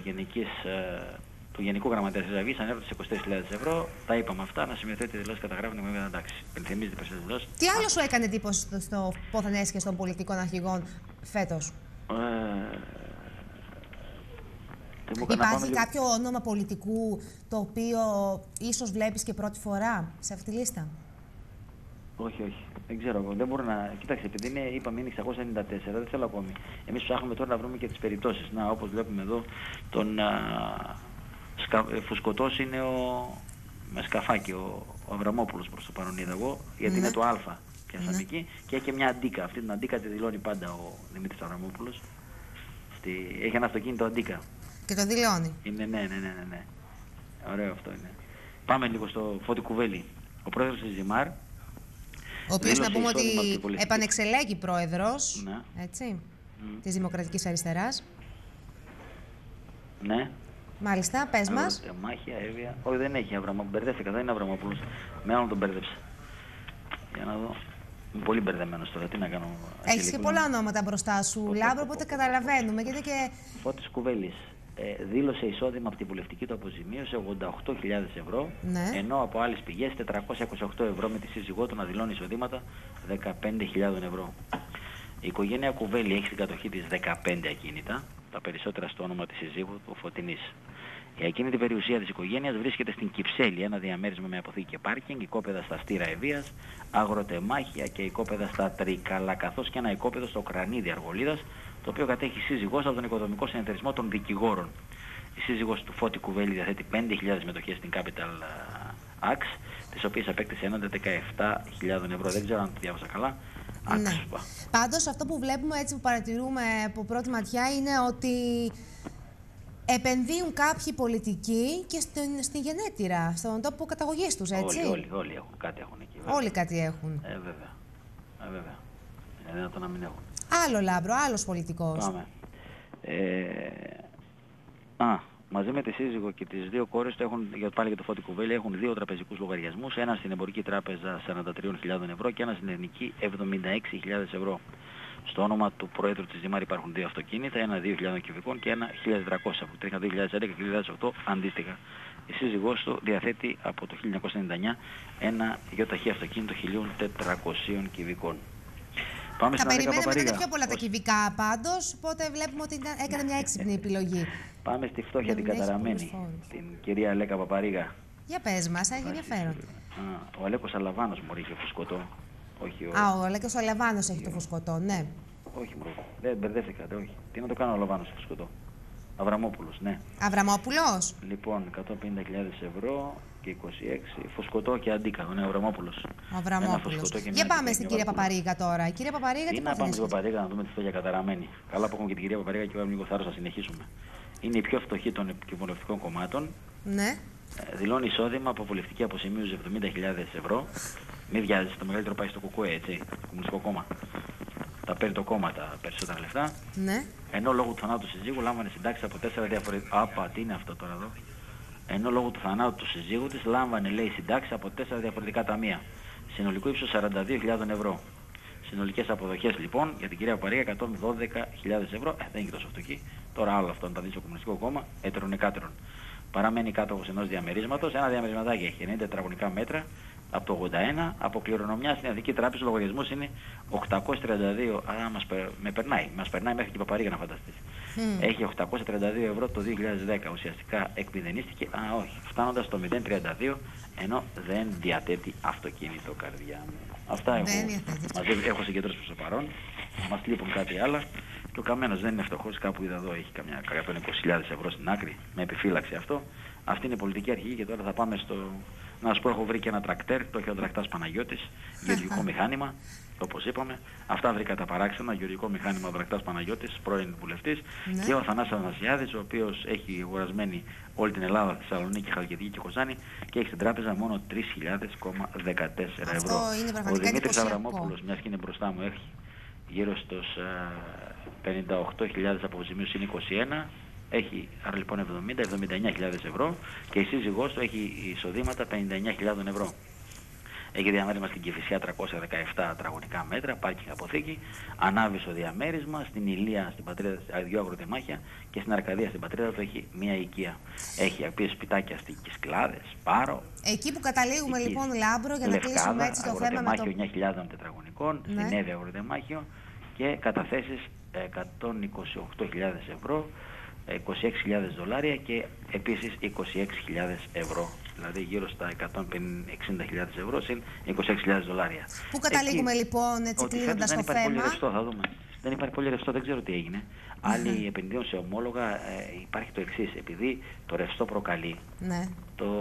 του Γενικού Γραμματέα της Αυγής ανέρχονται σε 23.000 ευρώ. Τα είπαμε αυτά, να σημειωθεί ότι οι δηλώσεις καταγράφουν με εντάξει. Υπενθυμίζεται περισσότερες δηλώσεις. Τι άλλο σου έκανε εντύπωση στο πόθεν έσχεσαι των πολιτικών αρχηγών φέτος? Υπάρχει κάποιο όνομα πολιτικού το οποίο ίσως βλέπεις και πρώτη φορά σε αυτή τη λίστα? Όχι. Δεν ξέρω εγώ. Δεν μπορώ να. Κοιτάξτε, επειδή είπαμε είναι 694, δεν θέλω ακόμη. Εμείς ψάχνουμε τώρα να βρούμε και τις περιπτώσεις. Να, όπως βλέπουμε εδώ, τον Φουσκωτός είναι με σκαφάκι, ο Αβραμόπουλος προς το παρόν είδα εγώ, γιατί είναι το Α πιάσαμε εκεί, και έχει και μια αντίκα. Αυτή την αντίκα τη δηλώνει πάντα ο Δημήτρης Αβραμόπουλος. Έχει ένα αυτοκίνητο αντίκα. Και το δηλώνει. Ναι. Ωραίο αυτό είναι. Πάμε λίγο στο Φώτη Κουβέλη. Ο πρόεδρος της Ζημάρ. Ο οποίος να πούμε ότι επανεξελέγει πρόεδρος, ναι. Έτσι, της Δημοκρατικής Αριστεράς. Ναι. Μάλιστα, πες μας. Μάχια, Εύβοια. Όχι, δεν έχει Αβραμόπουλος. Μπερδεύτηκα, δεν είναι Αβραμόπουλος. Με άλλον τον μπέρδεψα. Για να δω. Είμαι πολύ μπερδεμένος τώρα, τι να κάνω. Έχεις και πολλά ονόματα μπροστά σου, Λάμπρο, οπότε καταλαβαίνουμε. Γιατί και... Φώτης Κουβέλης. Δήλωσε εισόδημα από την βουλευτική του αποζημίωση 88.000 ευρώ, ναι. Ενώ από άλλες πηγές 428 ευρώ με τη σύζυγό του να δηλώνει εισοδήματα 15.000 ευρώ. Η οικογένεια Κουβέλη έχει στην κατοχή της 15 ακίνητα, τα περισσότερα στο όνομα της σύζυγου του Φωτεινής. Η ακίνητη περιουσία της οικογένειας βρίσκεται στην Κυψέλη, ένα διαμέρισμα με αποθήκη και πάρκινγκ, οικόπεδα στα Στήρα Ευβίας, αγροτεμάχια και οικόπεδα στα Τρίκαλα, καθώς και ένα οικόπεδο στο Κρανίδι Αργολίδας, το οποίο κατέχει σύζυγός από τον οικοδομικό συνεταιρισμό των δικηγόρων. Η σύζυγος του Φώτη Κουβέλη διαθέτει 5.000 μετοχές στην Capital Axe, τις οποίες απέκτησε έναντι 17.000 ευρώ. Δεν ξέρω αν το διάβασα καλά. Ναι. Πάντως αυτό που βλέπουμε, έτσι που παρατηρούμε από πρώτη ματιά, είναι ότι επενδύουν κάποιοι πολιτικοί και στην γενέτειρα, στον τόπο καταγωγής τους, έτσι. Όλοι έχουν κάτι εκεί. Βέβαια. Όλοι κάτι έχουν. Βέβαια. Είναι δυνατόν να μην έχουν. Άλλο Λάμπρο, άλλος πολιτικός. Πάμε. Μαζί με τη σύζυγο και τις δύο κόρες του έχουν, πάλι για το Φώτη Κουβέλη, έχουν 2 τραπεζικούς λογαριασμούς, ένα στην Εμπορική Τράπεζα 43.000 ευρώ και ένα στην Εθνική 76.000 ευρώ. Στο όνομα του Προέδρου της Δημάρ υπάρχουν 2 αυτοκίνητα, ένα 2.000 κυβικών και ένα 1.300 που τρέχαν 2011 και 2008 αντίστοιχα. Η σύζυγός του διαθέτει από το 1999 ένα γιοταχή αυτοκίνητο 1.400 κυβικών. Πάμε τα περιμέναμε να είναι πιο πολλά τα κυβικά πάντως, οπότε βλέπουμε ότι έκανε μια έξυπνη επιλογή. Πάμε στη φτώχεια την καταραμένη, την κυρία Λέκα Παπαρίγα. Για πες μας, έχει ενδιαφέρον. Ο Αλέκος Αλαβάνος μου είχε φουσκωτό. Όχι, ο Αλέκος Αλαβάνος έχει το φουσκωτό, ναι. Όχι, δεν μπερδεύτηκατε, όχι. Τι να το κάνω ο Αλαβάνος φουσκωτό. Αβραμόπουλος, ναι. Αβραμόπουλος. Λοιπόν, 150.000 ευρώ και 26, φουσκωτό και αντίκα, ο Αβραμόπουλος. Αβραμόπουλος. Για πάμε στην κυρία Παπαρίγα τώρα. Η κυρία Παπαρίγα, τι να πάμε στην Παπαρίγα να δούμε τη φτώχεια καταραμένη. Καλά που έχουμε και την κυρία Παπαρίγα και βάλουμε λίγο θάρρος να συνεχίσουμε. Είναι η πιο φτωχή των κοινοβουλευτικών κομμάτων. Ναι. Δηλώνει εισόδημα από βουλευτική αποσημείωση 70.000 ευρώ. Μην βιάζεσαι, το μεγαλύτερο πάει στο ΚΚΕ, έτσι, το Κομμουνιστικό Κόμμα. Τα παίρνει το κόμμα τα περισσότερα λεφτά. Ναι. Ενώ λόγω του θανάτου του συζύγου λάμβανε συντάξει από 4 διαφορετικά. Τι είναι αυτό τώρα εδώ. Ενώ λόγω του θανάτου του συζύγου της λάμβανε, λέει, συντάξει από 4 διαφορετικά ταμεία. Συνολικό ύψος 42.000 ευρώ. Συνολικές αποδοχές λοιπόν για την κυρία Παπαρίγα 112.000 ευρώ. Δεν είναι και τόσο φτωχή. Τώρα άλλο αυτό να τα δει στο Κομμουνιστικό Κόμμα, έτερον εκάτερον. παραμένει κάτοχος ενός διαμερίσματος. Ένα διαμερισματάκι έχει 90 τετραγωνικά μέτρα από το 81. Από κληρονομιά στην Εθνική Τράπεζα ο λογαριασμός είναι 832. Με περνάει. Μας περνάει μέχρι και η Παπαρίγα, να φανταστείς. Έχει 832 ευρώ το 2010. Ουσιαστικά εκμηδενίστηκε. Όχι. Φτάνοντας στο 0,32, ενώ δεν διαθέτει αυτοκίνητο, καρδιά μου. Αυτά έχω συγκεντρώσει προς το παρόν. Μας λείπουν κάτι άλλο. Και ο Καμένος δεν είναι φτωχός. Κάπου είδα εδώ έχει καμιά 120.000 ευρώ στην άκρη. Με επιφύλαξη αυτό. Αυτή είναι η πολιτική αρχηγή και τώρα θα πάμε στο. Να σου πω, έχω βρει και ένα τρακτέρ. Το έχει ο Τρακτάς Παναγιώτης. Γεωργικό μηχάνημα. Όπως είπαμε. Αυτά βρήκα τα παράξενα. Γεωργικό μηχάνημα ο Τρακτάς Παναγιώτης, πρώην βουλευτής. Ναι. Και ο Θανάσης Αθανασιάδης, ο οποίος έχει αγορασμένη όλη την Ελλάδα, Θεσσαλονίκη, Χαλκιδική και Κοζάνη και έχει στην τράπεζα μόνο 3.014 ευρώ. Ο Δημήτρης Αβραμόπουλος, μιας και είναι μπροστά μου, έχει γύρω στους 58.000 αποζημίωση, είναι 21. Έχει άρα λοιπόν 79.000 ευρώ και η σύζυγός του έχει εισοδήματα 59.000 ευρώ. Έχει διαμέρισμα στην Κηφισιά 317 τετραγωνικά μέτρα, πάρκινγκ αποθήκη. Ανάβει διαμέρισμα στην Ηλία, στην πατρίδα, 2 αγροτεμάχια και στην Αρκαδία, στην πατρίδα του, έχει μία οικία. Έχει επίσης σπιτάκια στην Κισκλάδες, Πάρο. Εκεί που καταλήγουμε λοιπόν, Λάμπρο, για να κλείσουμε έτσι το θέμα με το 9.000 τετραγωνικών, ναι. Στην Εύη αγροτεμάχιο και καταθέσεις 128.000 ευρώ. 26.000 δολάρια και επίσης 26.000 ευρώ. Δηλαδή γύρω στα 160.000 ευρώ συν 26.000 δολάρια. Πού καταλήγουμε λοιπόν, έτσι κλείνοντας το θέμα? Δεν υπάρχει πολύ ρευστό, θα δούμε. Δεν υπάρχει πολύ ρευστό, δεν ξέρω τι έγινε. Άλλοι επενδύουν σε ομόλογα. Υπάρχει το εξής, επειδή το ρευστό προκαλεί. Ναι.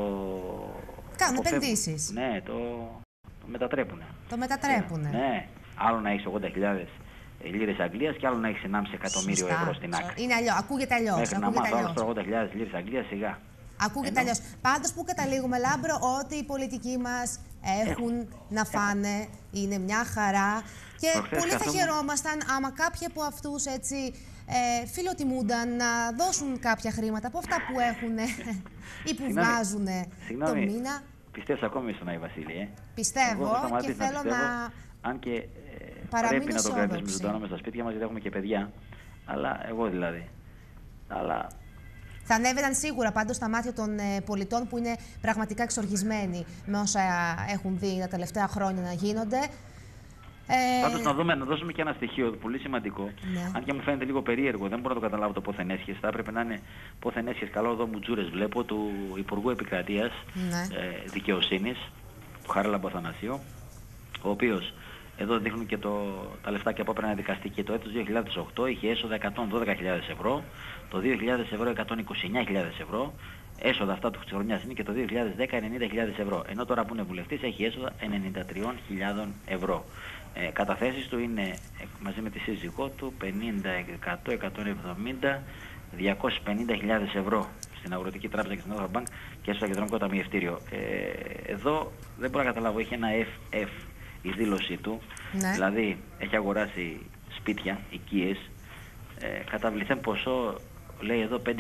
Κάνουν επενδύσεις. Ναι, το μετατρέπουνε. Το μετατρέπουνε. Ναι. Άλλο να έχεις 80.000 λίρες Αγγλίας και άλλο να έχεις 1,5 εκατομμύριο ευρώ στην άκρη. Είναι αλλιώς, ακούγεται αλλιώς. Μέχρι να μάθω άλλος 80.000 λίρες Αγγλίας, σιγά. Ακούγεται αλλιώς. Πάντως που καταλήγουμε, Λάμπρο, ότι οι πολιτικοί μας έχουν να φάνε, είναι μια χαρά και πολύ θα χαιρόμασταν άμα κάποιοι από αυτούς έτσι φιλοτιμούνταν να δώσουν κάποια χρήματα από αυτά που έχουν ή που βγάζουν το μήνα. Πιστεύεις ακόμη στον Άη Βασίλη, Πιστεύω και θέλω να... Αν και πρέπει να το κρατήσουμε ζωντανό μες στα σπίτια μας, γιατί έχουμε και παιδιά. Αλλά εγώ δηλαδή. Αλλά... Θα ανέβαιναν σίγουρα πάντως στα μάτια των πολιτών που είναι πραγματικά εξοργισμένοι με όσα έχουν δει τα τελευταία χρόνια να γίνονται. Πάντως να δώσουμε και ένα στοιχείο πολύ σημαντικό. Ναι. Αν και μου φαίνεται λίγο περίεργο, δεν μπορώ να το καταλάβω το πόθεν έσχες. Θα έπρεπε να είναι πόθεν έσχες. Καλό εδώ μου τζούρες βλέπω του Υπουργού Επικρατείας, ναι. Δικαιοσύνης, του Χαράλαμπου Αθανασίου, ο οποίος εδώ δείχνουν και τα λεφτάκια που έπαιρνε δικαστική. Το έτος 2008 είχε έσοδα 112.000 ευρώ, το 2000 ευρώ 129.000 ευρώ, έσοδα αυτά του χρονιάς είναι και το 2010 90.000 ευρώ. Ενώ τώρα που είναι βουλευτής έχει έσοδα 93.000 ευρώ. Καταθέσεις του είναι μαζί με τη σύζυγό του 50, 100, 170, 250.000 ευρώ στην Αγροτική Τράπεζα και στην Bank και στο Κεντρικό Ταμιευτήριο. Εδώ δεν μπορώ να καταλάβω, έχει ένα FF η δήλωσή του, ναι. Δηλαδή έχει αγοράσει σπίτια, οικίες, καταβληθέν ποσό, λέει εδώ 5.326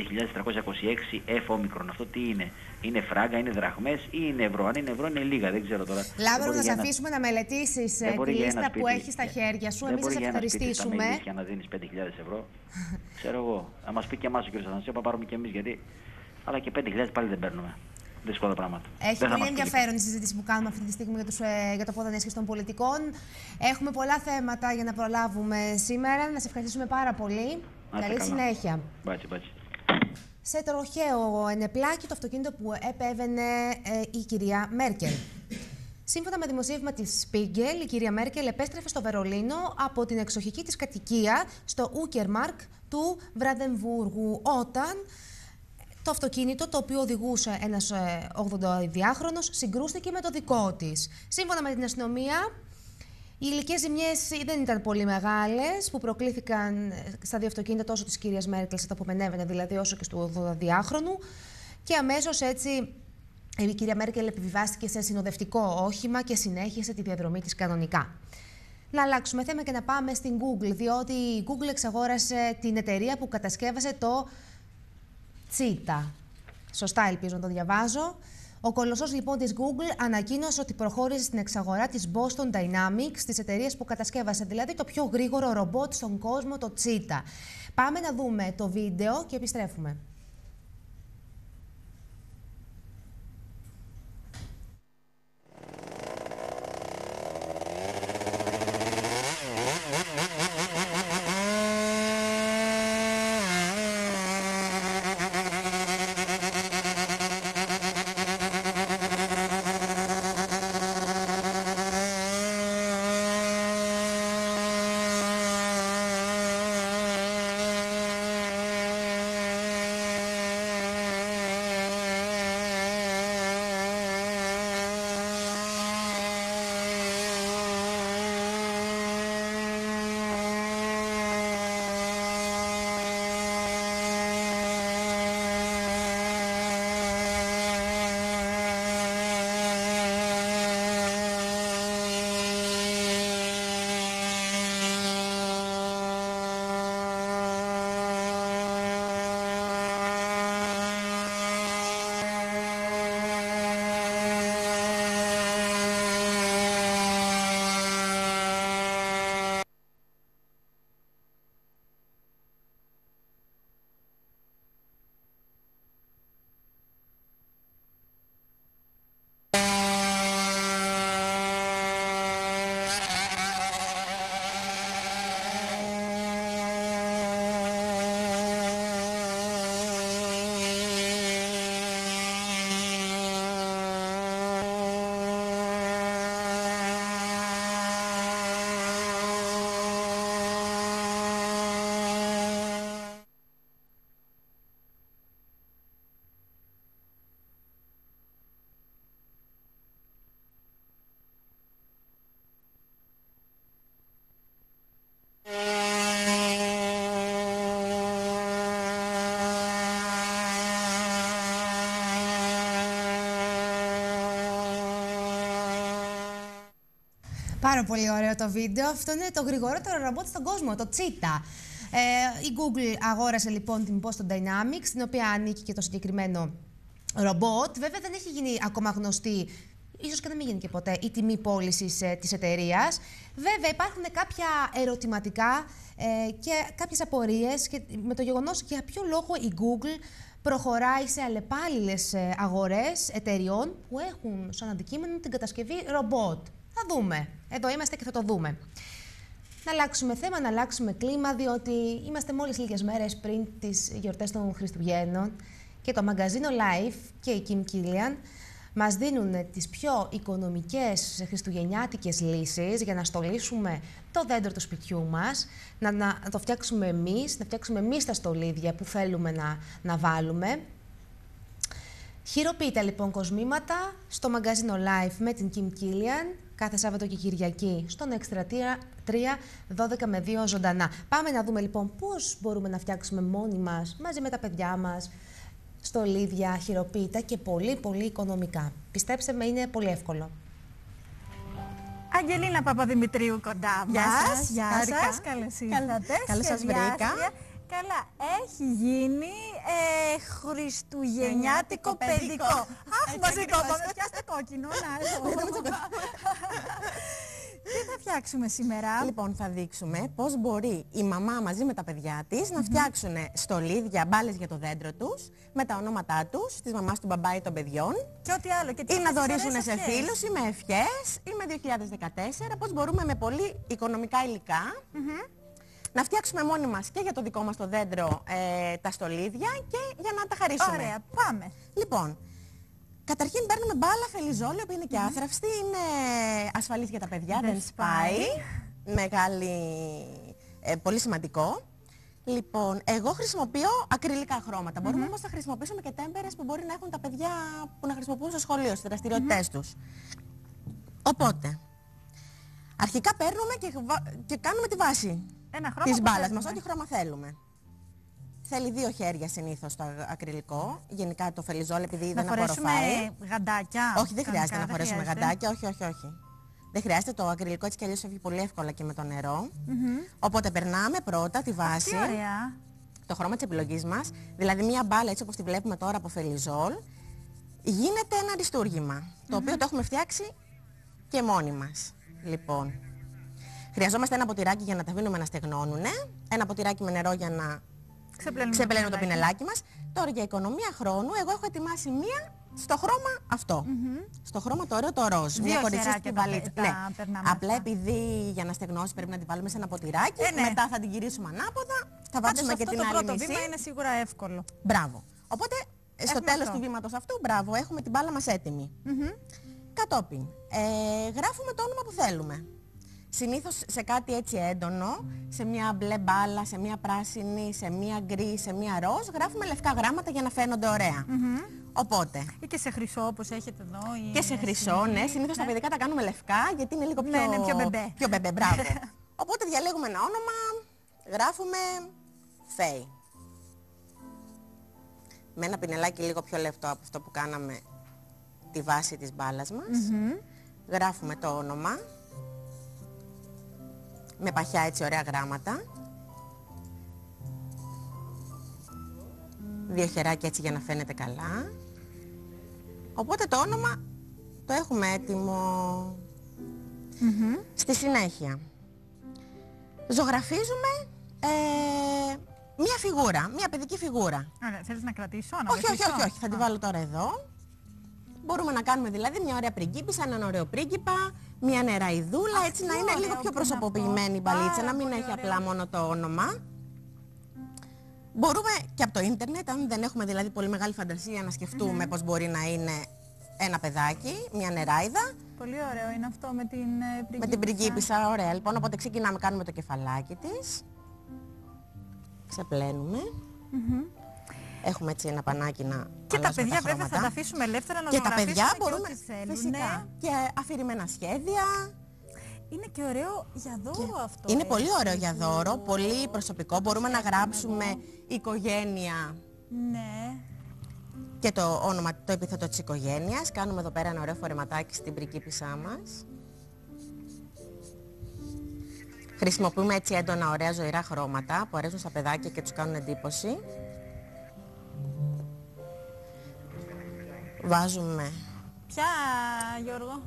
F όμικρον. Αυτό τι είναι? Είναι φράγκα, είναι δραχμές ή είναι ευρώ? Αν είναι ευρώ είναι λίγα, δεν ξέρω τώρα. Λάμπρο, να σε αφήσουμε να μελετήσεις τη λίστα που έχεις στα χέρια σου. Εμείς θα σε ευχαριστήσουμε. Για να δίνεις 5.000 ευρώ. Ξέρω εγώ, να μας πει και εμάς ο κ. Αθανασίου, θα πάρουμε και εμείς γιατί. Αλλά και 5.000 πάλι δεν παίρνουμε. Δύσκολα πράγματα. Έχει πολύ ενδιαφέρον η συζήτηση που κάνουμε αυτή τη στιγμή για το πόθεν έσχες των πολιτικών. Έχουμε πολλά θέματα για να προλάβουμε σήμερα. Να σε ευχαριστήσουμε πάρα πολύ. Καλή συνέχεια. Μπάτσι. Σε τροχαίο ενεπλάκη το αυτοκίνητο που επέβαινε η κυρία Μέρκελ. Σύμφωνα με δημοσίευμα της Spiegel, η κυρία Μέρκελ επέστρεφε στο Βερολίνο από την εξοχική της κατοικία στο Ούκερμαρκ του Βραντεμβούργου, όταν το αυτοκίνητο, το οποίο οδηγούσε ένας 82χρονος, συγκρούστηκε με το δικό της. Σύμφωνα με την αστυνομία, οι υλικές ζημιές δεν ήταν πολύ μεγάλες, που προκλήθηκαν στα δύο αυτοκίνητα τόσο της κυρίας Μέρκελ, στα που μενέβαινε δηλαδή, όσο και του 82χρονου. Και αμέσως έτσι η κυρία Μέρκελ επιβιβάστηκε σε συνοδευτικό όχημα και συνέχισε τη διαδρομή της κανονικά. Να αλλάξουμε θέμα και να πάμε στην Google, διότι η Google εξαγόρασε την εταιρεία που κατασκεύασε το Cheetah. Σωστά ελπίζω να το διαβάζω. Ο κολοσσός λοιπόν της Google ανακοίνωσε ότι προχώρησε στην εξαγορά της Boston Dynamics, της εταιρείας που κατασκεύασε δηλαδή το πιο γρήγορο ρομπότ στον κόσμο, το Cheetah. Πάμε να δούμε το βίντεο και επιστρέφουμε. Πάρα πολύ ωραίο το βίντεο. Αυτό είναι το γρηγορότερο ρομπότ στον κόσμο, το Cheetah. Η Google αγόρασε λοιπόν την Boston Dynamics, στην οποία ανήκει και το συγκεκριμένο ρομπότ. Βέβαια δεν έχει γίνει ακόμα γνωστή, ίσως και να μην γίνει και ποτέ, η τιμή πώλησης της εταιρείας. Βέβαια υπάρχουν κάποια ερωτηματικά και κάποιες απορίες με το γεγονός για ποιο λόγο η Google προχωράει σε αλλεπάλληλες αγορές εταιριών που έχουν σαν αντικείμενο την κατασκευή ρομπότ. Θα δούμε. Εδώ είμαστε και θα το δούμε. Να αλλάξουμε θέμα, να αλλάξουμε κλίμα, διότι είμαστε μόλις λίγες μέρες πριν τις γιορτές των Χριστουγέννων και το μαγκαζίνο Life και η Kim Kilian μας δίνουν τις πιο οικονομικές χριστουγεννιάτικες λύσεις για να στολίσουμε το δέντρο του σπιτιού μας, να το φτιάξουμε εμείς, τα στολίδια που θέλουμε να βάλουμε. Χειροποίητα λοιπόν κοσμήματα στο μαγκαζίνο Life με την Kim Kilian κάθε Σάββατο και Κυριακή στον Extra 3, 12 με 2 ζωντανά. Πάμε να δούμε λοιπόν πώς μπορούμε να φτιάξουμε μόνοι μας, μαζί με τα παιδιά μας, στολίδια, χειροποίητα και πολύ οικονομικά. Πιστέψτε με, είναι πολύ εύκολο. Αγγελίνα Παπαδημητρίου κοντά μας. Γεια σας. Καλώς ήρθατε. Καλώς σας βρήκα. Καλά, έχει γίνει χριστουγεννιάτικο παιδικό. Αχ, μαζί το είπαμε, πιάστε κόκκινο. Τι θα φτιάξουμε σήμερα? Λοιπόν, θα δείξουμε πώς μπορεί η μαμά μαζί με τα παιδιά της να φτιάξουν στολίδια, μπάλες για το δέντρο τους, με τα ονόματά τους, της μαμάς, του μπαμπά ή των παιδιών. Και ό,τι άλλο. Και ή να δωρήσουν σε φίλους ή με ευχές ή με 2014, πώς μπορούμε με πολύ οικονομικά υλικά να φτιάξουμε μόνοι μας και για το δικό μας το δέντρο τα στολίδια και για να τα χαρίσουμε. Ωραία, πάμε. Λοιπόν, καταρχήν παίρνουμε μπάλα φελιζόλιο που είναι και άθραυστη, είναι ασφαλής για τα παιδιά, δεν σπάει. Μεγάλη, πολύ σημαντικό. Λοιπόν, εγώ χρησιμοποιώ ακριλικά χρώματα. Μπορούμε όμως να χρησιμοποιήσουμε και τέμπερες που μπορεί να έχουν τα παιδιά που να χρησιμοποιούν στο σχολείο, στις δραστηριότητές τους. Οπότε, αρχικά παίρνουμε και κάνουμε τη βάση της μπάλας μας, ό,τι χρώμα θέλουμε. Θέλει 2 χέρια συνήθως το ακριλικό, γενικά το φελιζόλ επειδή δεν απορροφάει. Να φορέσουμε γαντάκια? Όχι, δεν χρειάζεται να φορέσουμε γαντάκια, όχι. Δεν χρειάζεται, το ακριλικό έτσι κι αλλιώς φεύγει πολύ εύκολα και με το νερό. Οπότε περνάμε πρώτα τη βάση, το χρώμα της επιλογής μας, δηλαδή μια μπάλα έτσι όπως τη βλέπουμε τώρα από φελιζόλ, γίνεται ένα αριστούργημα, το οποίο το έχουμε φτιάξει και μόνοι μας. Λοιπόν, χρειαζόμαστε ένα ποτηράκι για να τα αφήνουμε να στεγνώνουν, ένα ποτηράκι με νερό για να ξεπλένουμε το πινελάκι μας. Τώρα για οικονομία χρόνου, εγώ έχω ετοιμάσει μία στο χρώμα αυτό. Στο χρώμα το ωραίο το ροζ. Μία κοριτσίστικη βαλίτσα. Ναι. Απλά επειδή για να στεγνώσει πρέπει να την βάλουμε σε ένα ποτηράκι, μετά θα την γυρίσουμε ανάποδα, θα βάψουμε και την άλλη μισή. Το πρώτο βήμα είναι σίγουρα εύκολο. Μπράβο. Οπότε στο τέλος του βήματος αυτού, μπράβο, έχουμε την μπάλα μας έτοιμη. Κατόπιν, γράφουμε το όνομα που θέλουμε. Συνήθως σε κάτι έτσι έντονο, σε μια μπλε μπάλα, σε μια πράσινη, σε μια γκρι, σε μια ροζ, γράφουμε λευκά γράμματα για να φαίνονται ωραία. Οπότε. Ή και σε χρυσό όπως έχετε εδώ. Και σε χρυσό, ναι. Συνήθως τα παιδικά τα κάνουμε λευκά γιατί είναι λίγο πιο μπεμπέ. Πιο μπεμπέ, μπράβο. Οπότε διαλέγουμε ένα όνομα, γράφουμε Φέη. Με ένα πινελάκι λίγο πιο λεπτό από αυτό που κάναμε τη βάση της μπάλας μας. Γράφουμε το όνομα. Με παχιά έτσι ωραία γράμματα. 2 χεράκια έτσι για να φαίνεται καλά. Οπότε το όνομα το έχουμε έτοιμο. Στη συνέχεια ζωγραφίζουμε μία φιγούρα, μία παιδική φιγούρα. Ωραία, θέλεις να κρατήσω? Όχι, θα τη βάλω τώρα εδώ. Μπορούμε να κάνουμε δηλαδή μια ωραία πριγκίπισσα, έναν ωραίο πρίγκιπα, μια νεραϊδούλα, έτσι να είναι λίγο πιο προσωποποιημένη η μπαλίτσα, να μην έχει απλά μόνο το όνομα. Μπορούμε και από το ίντερνετ, αν δεν έχουμε δηλαδή πολύ μεγάλη φαντασία, να σκεφτούμε πώς μπορεί να είναι ένα παιδάκι, μια νεράιδα. Πολύ ωραίο είναι αυτό με την πριγκίπισσα. Με την πριγκίπισσα, ωραία. Λοιπόν, οπότε ξεκινάμε, κάνουμε το κεφαλάκι της. Ξεπλένουμε. Έχουμε έτσι ένα πανάκι να και τα παιδιά βέβαια θα τα αφήσουμε ελεύθερα να ζωγραφίσουν και τα παιδιά μπορούμε, ό,τι θέλουν. Φυσικά. Και αφηρημένα σχέδια. Είναι και ωραίο για δώρο αυτό. Είναι πολύ ωραίο για δώρο, πολύ προσωπικό. Μπορούμε να γράψουμε οικογένεια. Ναι. Και το όνομα, το επίθετο της οικογένειας. Κάνουμε εδώ πέρα ένα ωραίο φορεματάκι στην πριγκίπισσά μας. Χρησιμοποιούμε έτσι έντονα, ωραία, ζωηρά χρώματα που αρέσουν στα παιδάκια και τους κάνουν εντύπωση. Βάζουμε... Ποια, Γιώργο?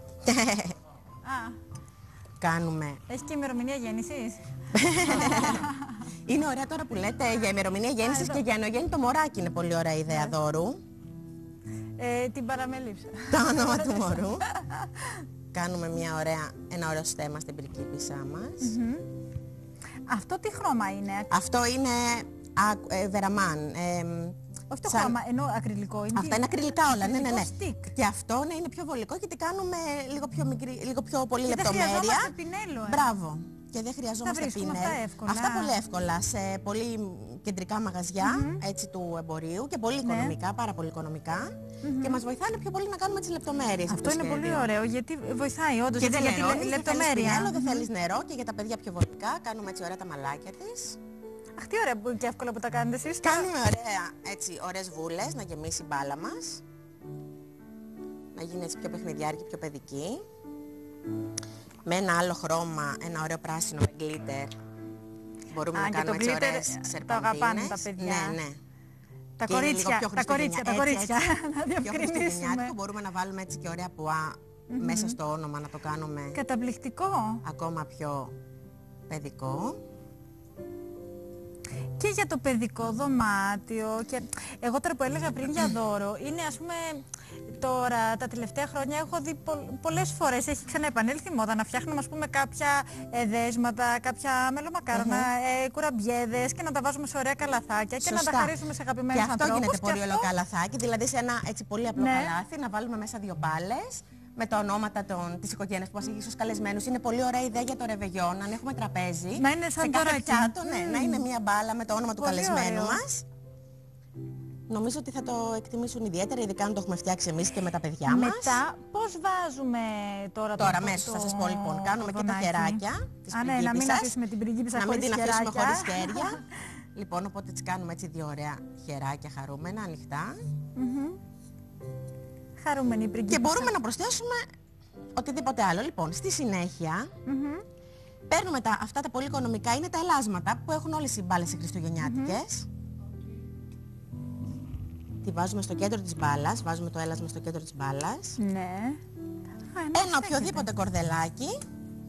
Κάνουμε... Έχει και ημερομηνία γέννησης. Είναι ωραία τώρα που λέτε για ημερομηνία γέννησης και για νεογέννητο μωράκι. Είναι πολύ ωραία ιδέα δώρου. Την παραμέληψα. Το όνομα του μωρού. Κάνουμε ένα ωραίο στέμα στην πριγκίπισσά μας. Αυτό τι χρώμα είναι? Αυτό είναι βεραμάν. Όχι το χρώμα, ενώ ακριλικό είναι. Αυτά είναι ακριλικά όλα, ναι. Stick. Και αυτό είναι πιο βολικό γιατί κάνουμε λίγο πιο πολύ και λεπτομέρεια. Δεν χρειαζόμαστε πινέλο. Μπράβο. Και δεν χρειαζόμαστε πινέλο. Αυτά πολύ εύκολα σε πολύ κεντρικά μαγαζιά έτσι, του εμπορίου και πολύ οικονομικά, πάρα πολύ οικονομικά. Και μας βοηθάνε πιο πολύ να κάνουμε τις λεπτομέρειες. Αυτό είναι πολύ ωραίο γιατί βοηθάει όντως. Και δεν είναι λεπτομέρεια. Δεν θέλεις νερό και για τα παιδιά πιο βολικά. Κάνουμε έτσι ωραία τα μαλάκια της. Αχ, τι ωραία και εύκολα που τα κάνετε εσείς. Κάνουμε ωραίες βούλες να γεμίσει η μπάλα μας. Να γίνει έτσι πιο παιχνιδιάρικη, πιο παιδική. Με ένα άλλο χρώμα, ένα ωραίο πράσινο με γκλίτερ. Μπορούμε να κάνουμε έτσι ωραίες σερπαντίνες. Το αγαπάνε τα παιδιά. Ναι. Τα κορίτσια. Να διευκρινίσουμε. Μπορούμε να βάλουμε έτσι και ωραία πουά μέσα στο όνομα, να το κάνουμε καταπληκτικό. Ακόμα πιο παιδικό. Και για το παιδικό δωμάτιο και εγώ τώρα που έλεγα πριν για δώρο είναι ας πούμε τώρα τα τελευταία χρόνια έχω δει πολλές φορές έχει ξαναεπανέλθει η μόδα να φτιάχνουμε ας πούμε κάποια δέσματα, κάποια μελομακάρονα, κουραμπιέδες και να τα βάζουμε σε ωραία καλαθάκια. Σωστά. Και να τα χαρίσουμε σε αγαπημένους ανθρώπους. Και αυτό γίνεται πολύ ωραίο καλαθάκι, δηλαδή σε ένα έτσι πολύ απλό καλάθι να βάλουμε μέσα 2 μπάλες. Με τα ονόματα της οικογένειας που μας έχει ως καλεσμένους. Είναι πολύ ωραία ιδέα για το ρεβεγιόν, αν έχουμε τραπέζι. Να είναι σαν τώρα πιάτο, να είναι μία μπάλα με το όνομα του καλεσμένου μας. Νομίζω ότι θα το εκτιμήσουν ιδιαίτερα, ειδικά αν το έχουμε φτιάξει εμείς και με τα παιδιά μας. Μετά, πώς βάζουμε τώρα αμέσως θα σας πω λοιπόν. Κάνουμε και τα χεράκια της πριγκίπισσας. Να μην αφήσουμε την πριγκίπισσα χωρίς χεράκια. Να μην την αφήσουμε χωρίς χέρια. Λοιπόν, οπότε τις κάνουμε έτσι 2 ωραία χεράκια χαρούμενα, ανοιχτά. Χαρούμενη πριγκίπισσα. Και μπορούμε να προσθέσουμε οτιδήποτε άλλο. Λοιπόν, στη συνέχεια παίρνουμε αυτά τα πολύ οικονομικά, είναι τα ελάσματα που έχουν όλες οι μπάλες οι χριστουγεννιάτικες. Τη βάζουμε στο κέντρο της μπάλας, βάζουμε το έλασμα στο κέντρο της μπάλας. Ναι. Ένα οποιοδήποτε κορδελάκι.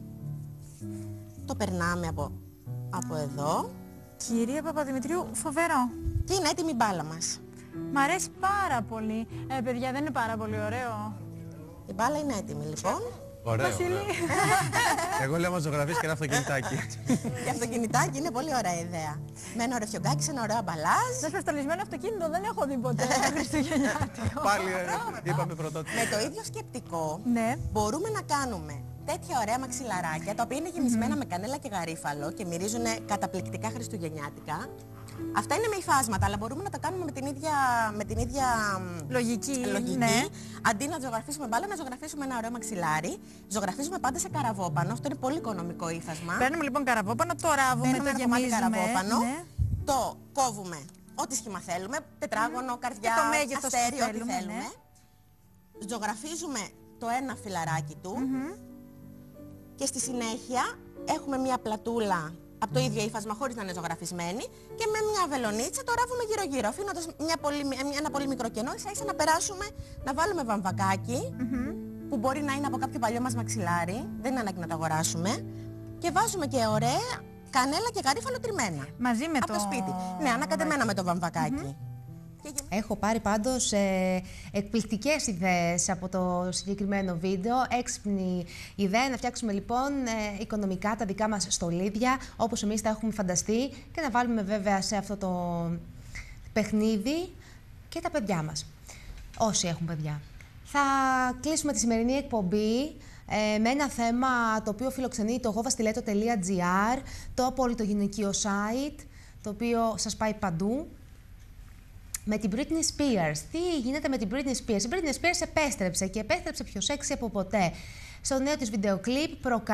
Το περνάμε από εδώ. Κύριε Παπαδημητρίου, φοβερό. Και είναι έτοιμη η μπάλα μας. Μ' αρέσει πάρα πολύ. Παιδιά, δεν είναι πάρα πολύ ωραίο? Η μπάλα είναι έτοιμη λοιπόν. Ωραίο. Εγώ λέω μας ζωγραφείς και ένα αυτοκινητάκι. Και αυτοκινητάκι είναι πολύ ωραία ιδέα. Με ένα ωραίο φιωγκάκι, σε ένα ωραίο μπαλάζ. Δεν φεστολισμένο αυτοκίνητο δεν έχω δει ποτέ χριστουγεννιάτικο. Πάλι είπαμε πρωτότυπο. Με το ίδιο σκεπτικό ναι. Μπορούμε να κάνουμε τέτοια ωραία μαξιλαράκια τα οποία είναι γεμισμένα με κανέλα και γαρίφαλο και μυρίζουν καταπληκτικά χριστουγεννιάτικα. Αυτά είναι με υφάσματα, αλλά μπορούμε να τα κάνουμε με την ίδια λογική. Ναι. Αντί να ζωγραφίσουμε μπάλα, να ζωγραφίσουμε ένα ωραίο μαξιλάρι. Ζωγραφίζουμε πάντα σε καραβόπανο. Αυτό είναι πολύ οικονομικό ύφασμα. Παίρνουμε λοιπόν καραβόπανο, το ράβουμε, το γεμίζουμε. Καραβόπανο, ναι. Το κόβουμε ό,τι σχήμα θέλουμε, τετράγωνο, καρδιά, αστέρι, ό,τι θέλουμε. Ναι. Ζωγραφίζουμε το ένα φυλαράκι του και στη συνέχεια έχουμε μια πλατούλα από το ίδιο ύφασμα χωρίς να είναι ζωγραφισμένη και με μια βελονίτσα το ράβουμε γύρω-γύρω, αφήνοντας ένα πολύ μικρό κενό, ίσα-ίσα να περάσουμε, να βάλουμε βαμβακάκι που μπορεί να είναι από κάποιο παλιό μας μαξιλάρι, δεν είναι ανάγκη να το αγοράσουμε, και βάζουμε και ωραία κανέλα και γαρίφαλο τριμμένα. Μαζί με από το σπίτι. Ναι, ανακατεμένα με το βαμβακάκι. Έχω πάρει πάντως εκπληκτικές ιδέες από το συγκεκριμένο βίντεο. Έξυπνη ιδέα να φτιάξουμε λοιπόν οικονομικά τα δικά μας στολίδια όπως εμείς τα έχουμε φανταστεί και να βάλουμε βέβαια σε αυτό το παιχνίδι και τα παιδιά μας, όσοι έχουν παιδιά. Θα κλείσουμε τη σημερινή εκπομπή με ένα θέμα το οποίο φιλοξενεί το govastileto.gr, το πολιτογυναικείο site, το οποίο σας πάει παντού. Με την Britney Spears. Τι γίνεται με την Britney Spears? Η Britney Spears επέστρεψε και επέστρεψε πιο σεξι από ποτέ. Στο νέο της βίντεο κλιπ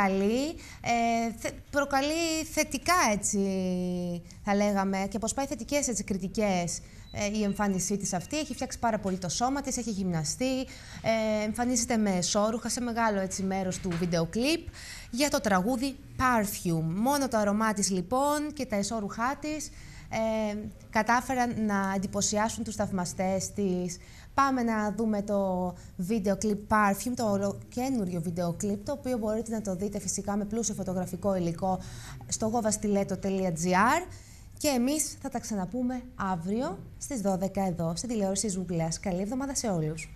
προκαλεί θετικά, έτσι θα λέγαμε, και αποσπάει θετικές κριτικές η εμφάνισή της αυτή. Έχει φτιάξει πάρα πολύ το σώμα της, έχει γυμναστεί, εμφανίζεται με εσώρουχα σε μεγάλο, έτσι, μέρος του βίντεο κλιπ για το τραγούδι Perfume. Μόνο το αρωμά της, λοιπόν, και τα εσώρουχά της κατάφεραν να εντυπωσιάσουν τους θαυμαστές της. Πάμε να δούμε το βίντεο κλιπ Perfume, το καινούριο βίντεο κλιπ, το οποίο μπορείτε να το δείτε φυσικά με πλούσιο φωτογραφικό υλικό στο govastileto.gr. Και εμείς θα τα ξαναπούμε αύριο στις 12 εδώ, στην τηλεόραση Ζούγκλας. Καλή εβδομάδα σε όλους.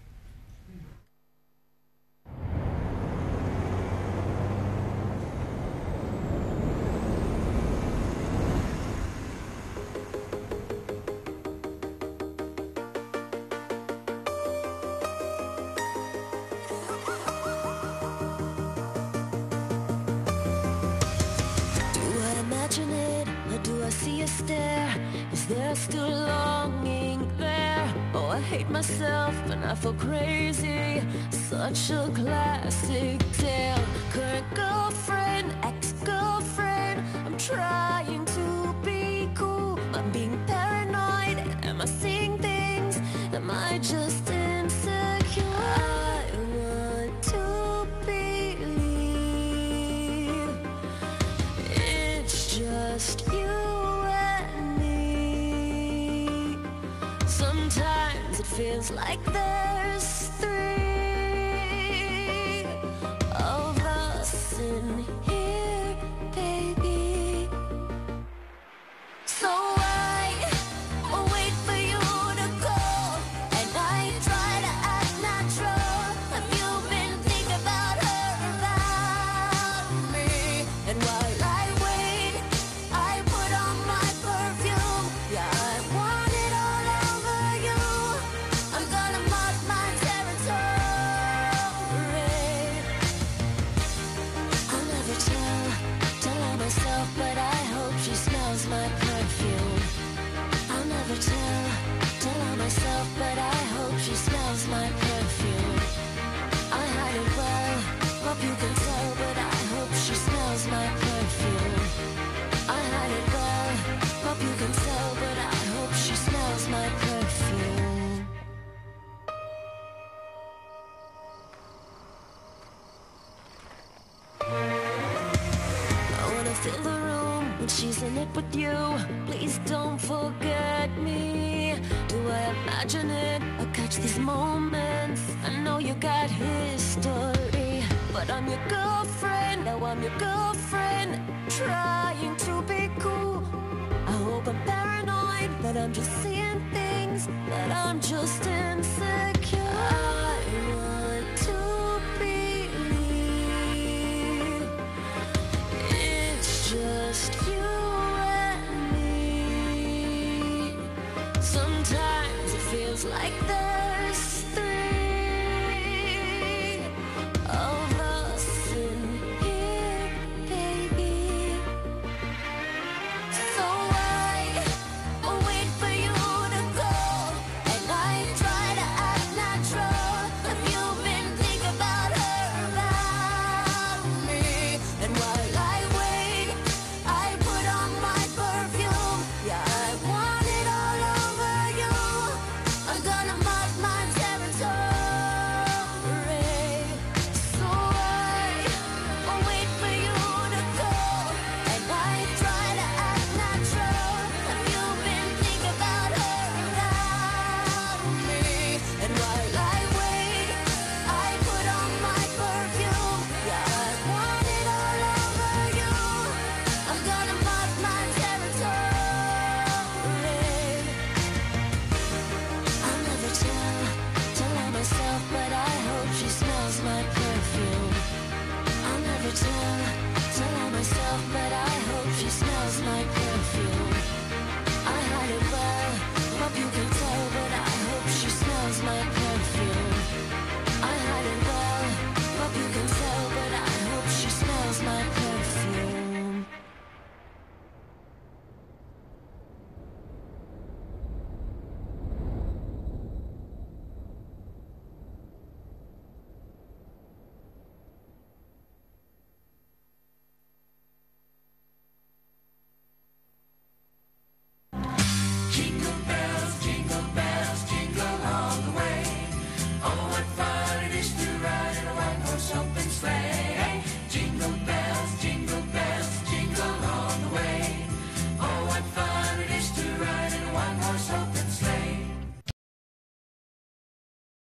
Is there still longing there? Oh, I hate myself and I feel crazy. Such a classic tale. Current girlfriend, ex-girlfriend. I'm trying to be cool. I'm being paranoid. Am I seeing things? Am I just insecure? I want to believe it's just you. Sometimes it feels like there's three of us in here, baby. So I wait for you to call, and I try to act natural. Have you been thinking about her, about me? And while I wait, I put on my perfume. Yeah, I want it all over you. I'm gonna mark my territory. I'll never tell on myself, but I hope she smells my perfume. I'll never tell on myself, but I hope she smells my perfume. I hide it well, hope you can tell, but I hope she smells my perfume. I hide it well, hope you can tell, but I hope she smells my perfume. I wanna fill the room when she's in it with you. Please don't forget me. Do I imagine it? I catch these moments. I know you got history, but I'm your girlfriend. Now I'm your girlfriend, trying to be cool. I hope I'm paranoid, that I'm just seeing things, that I'm just insecure. I want to believe it's just you and me. Sometimes it feels like that.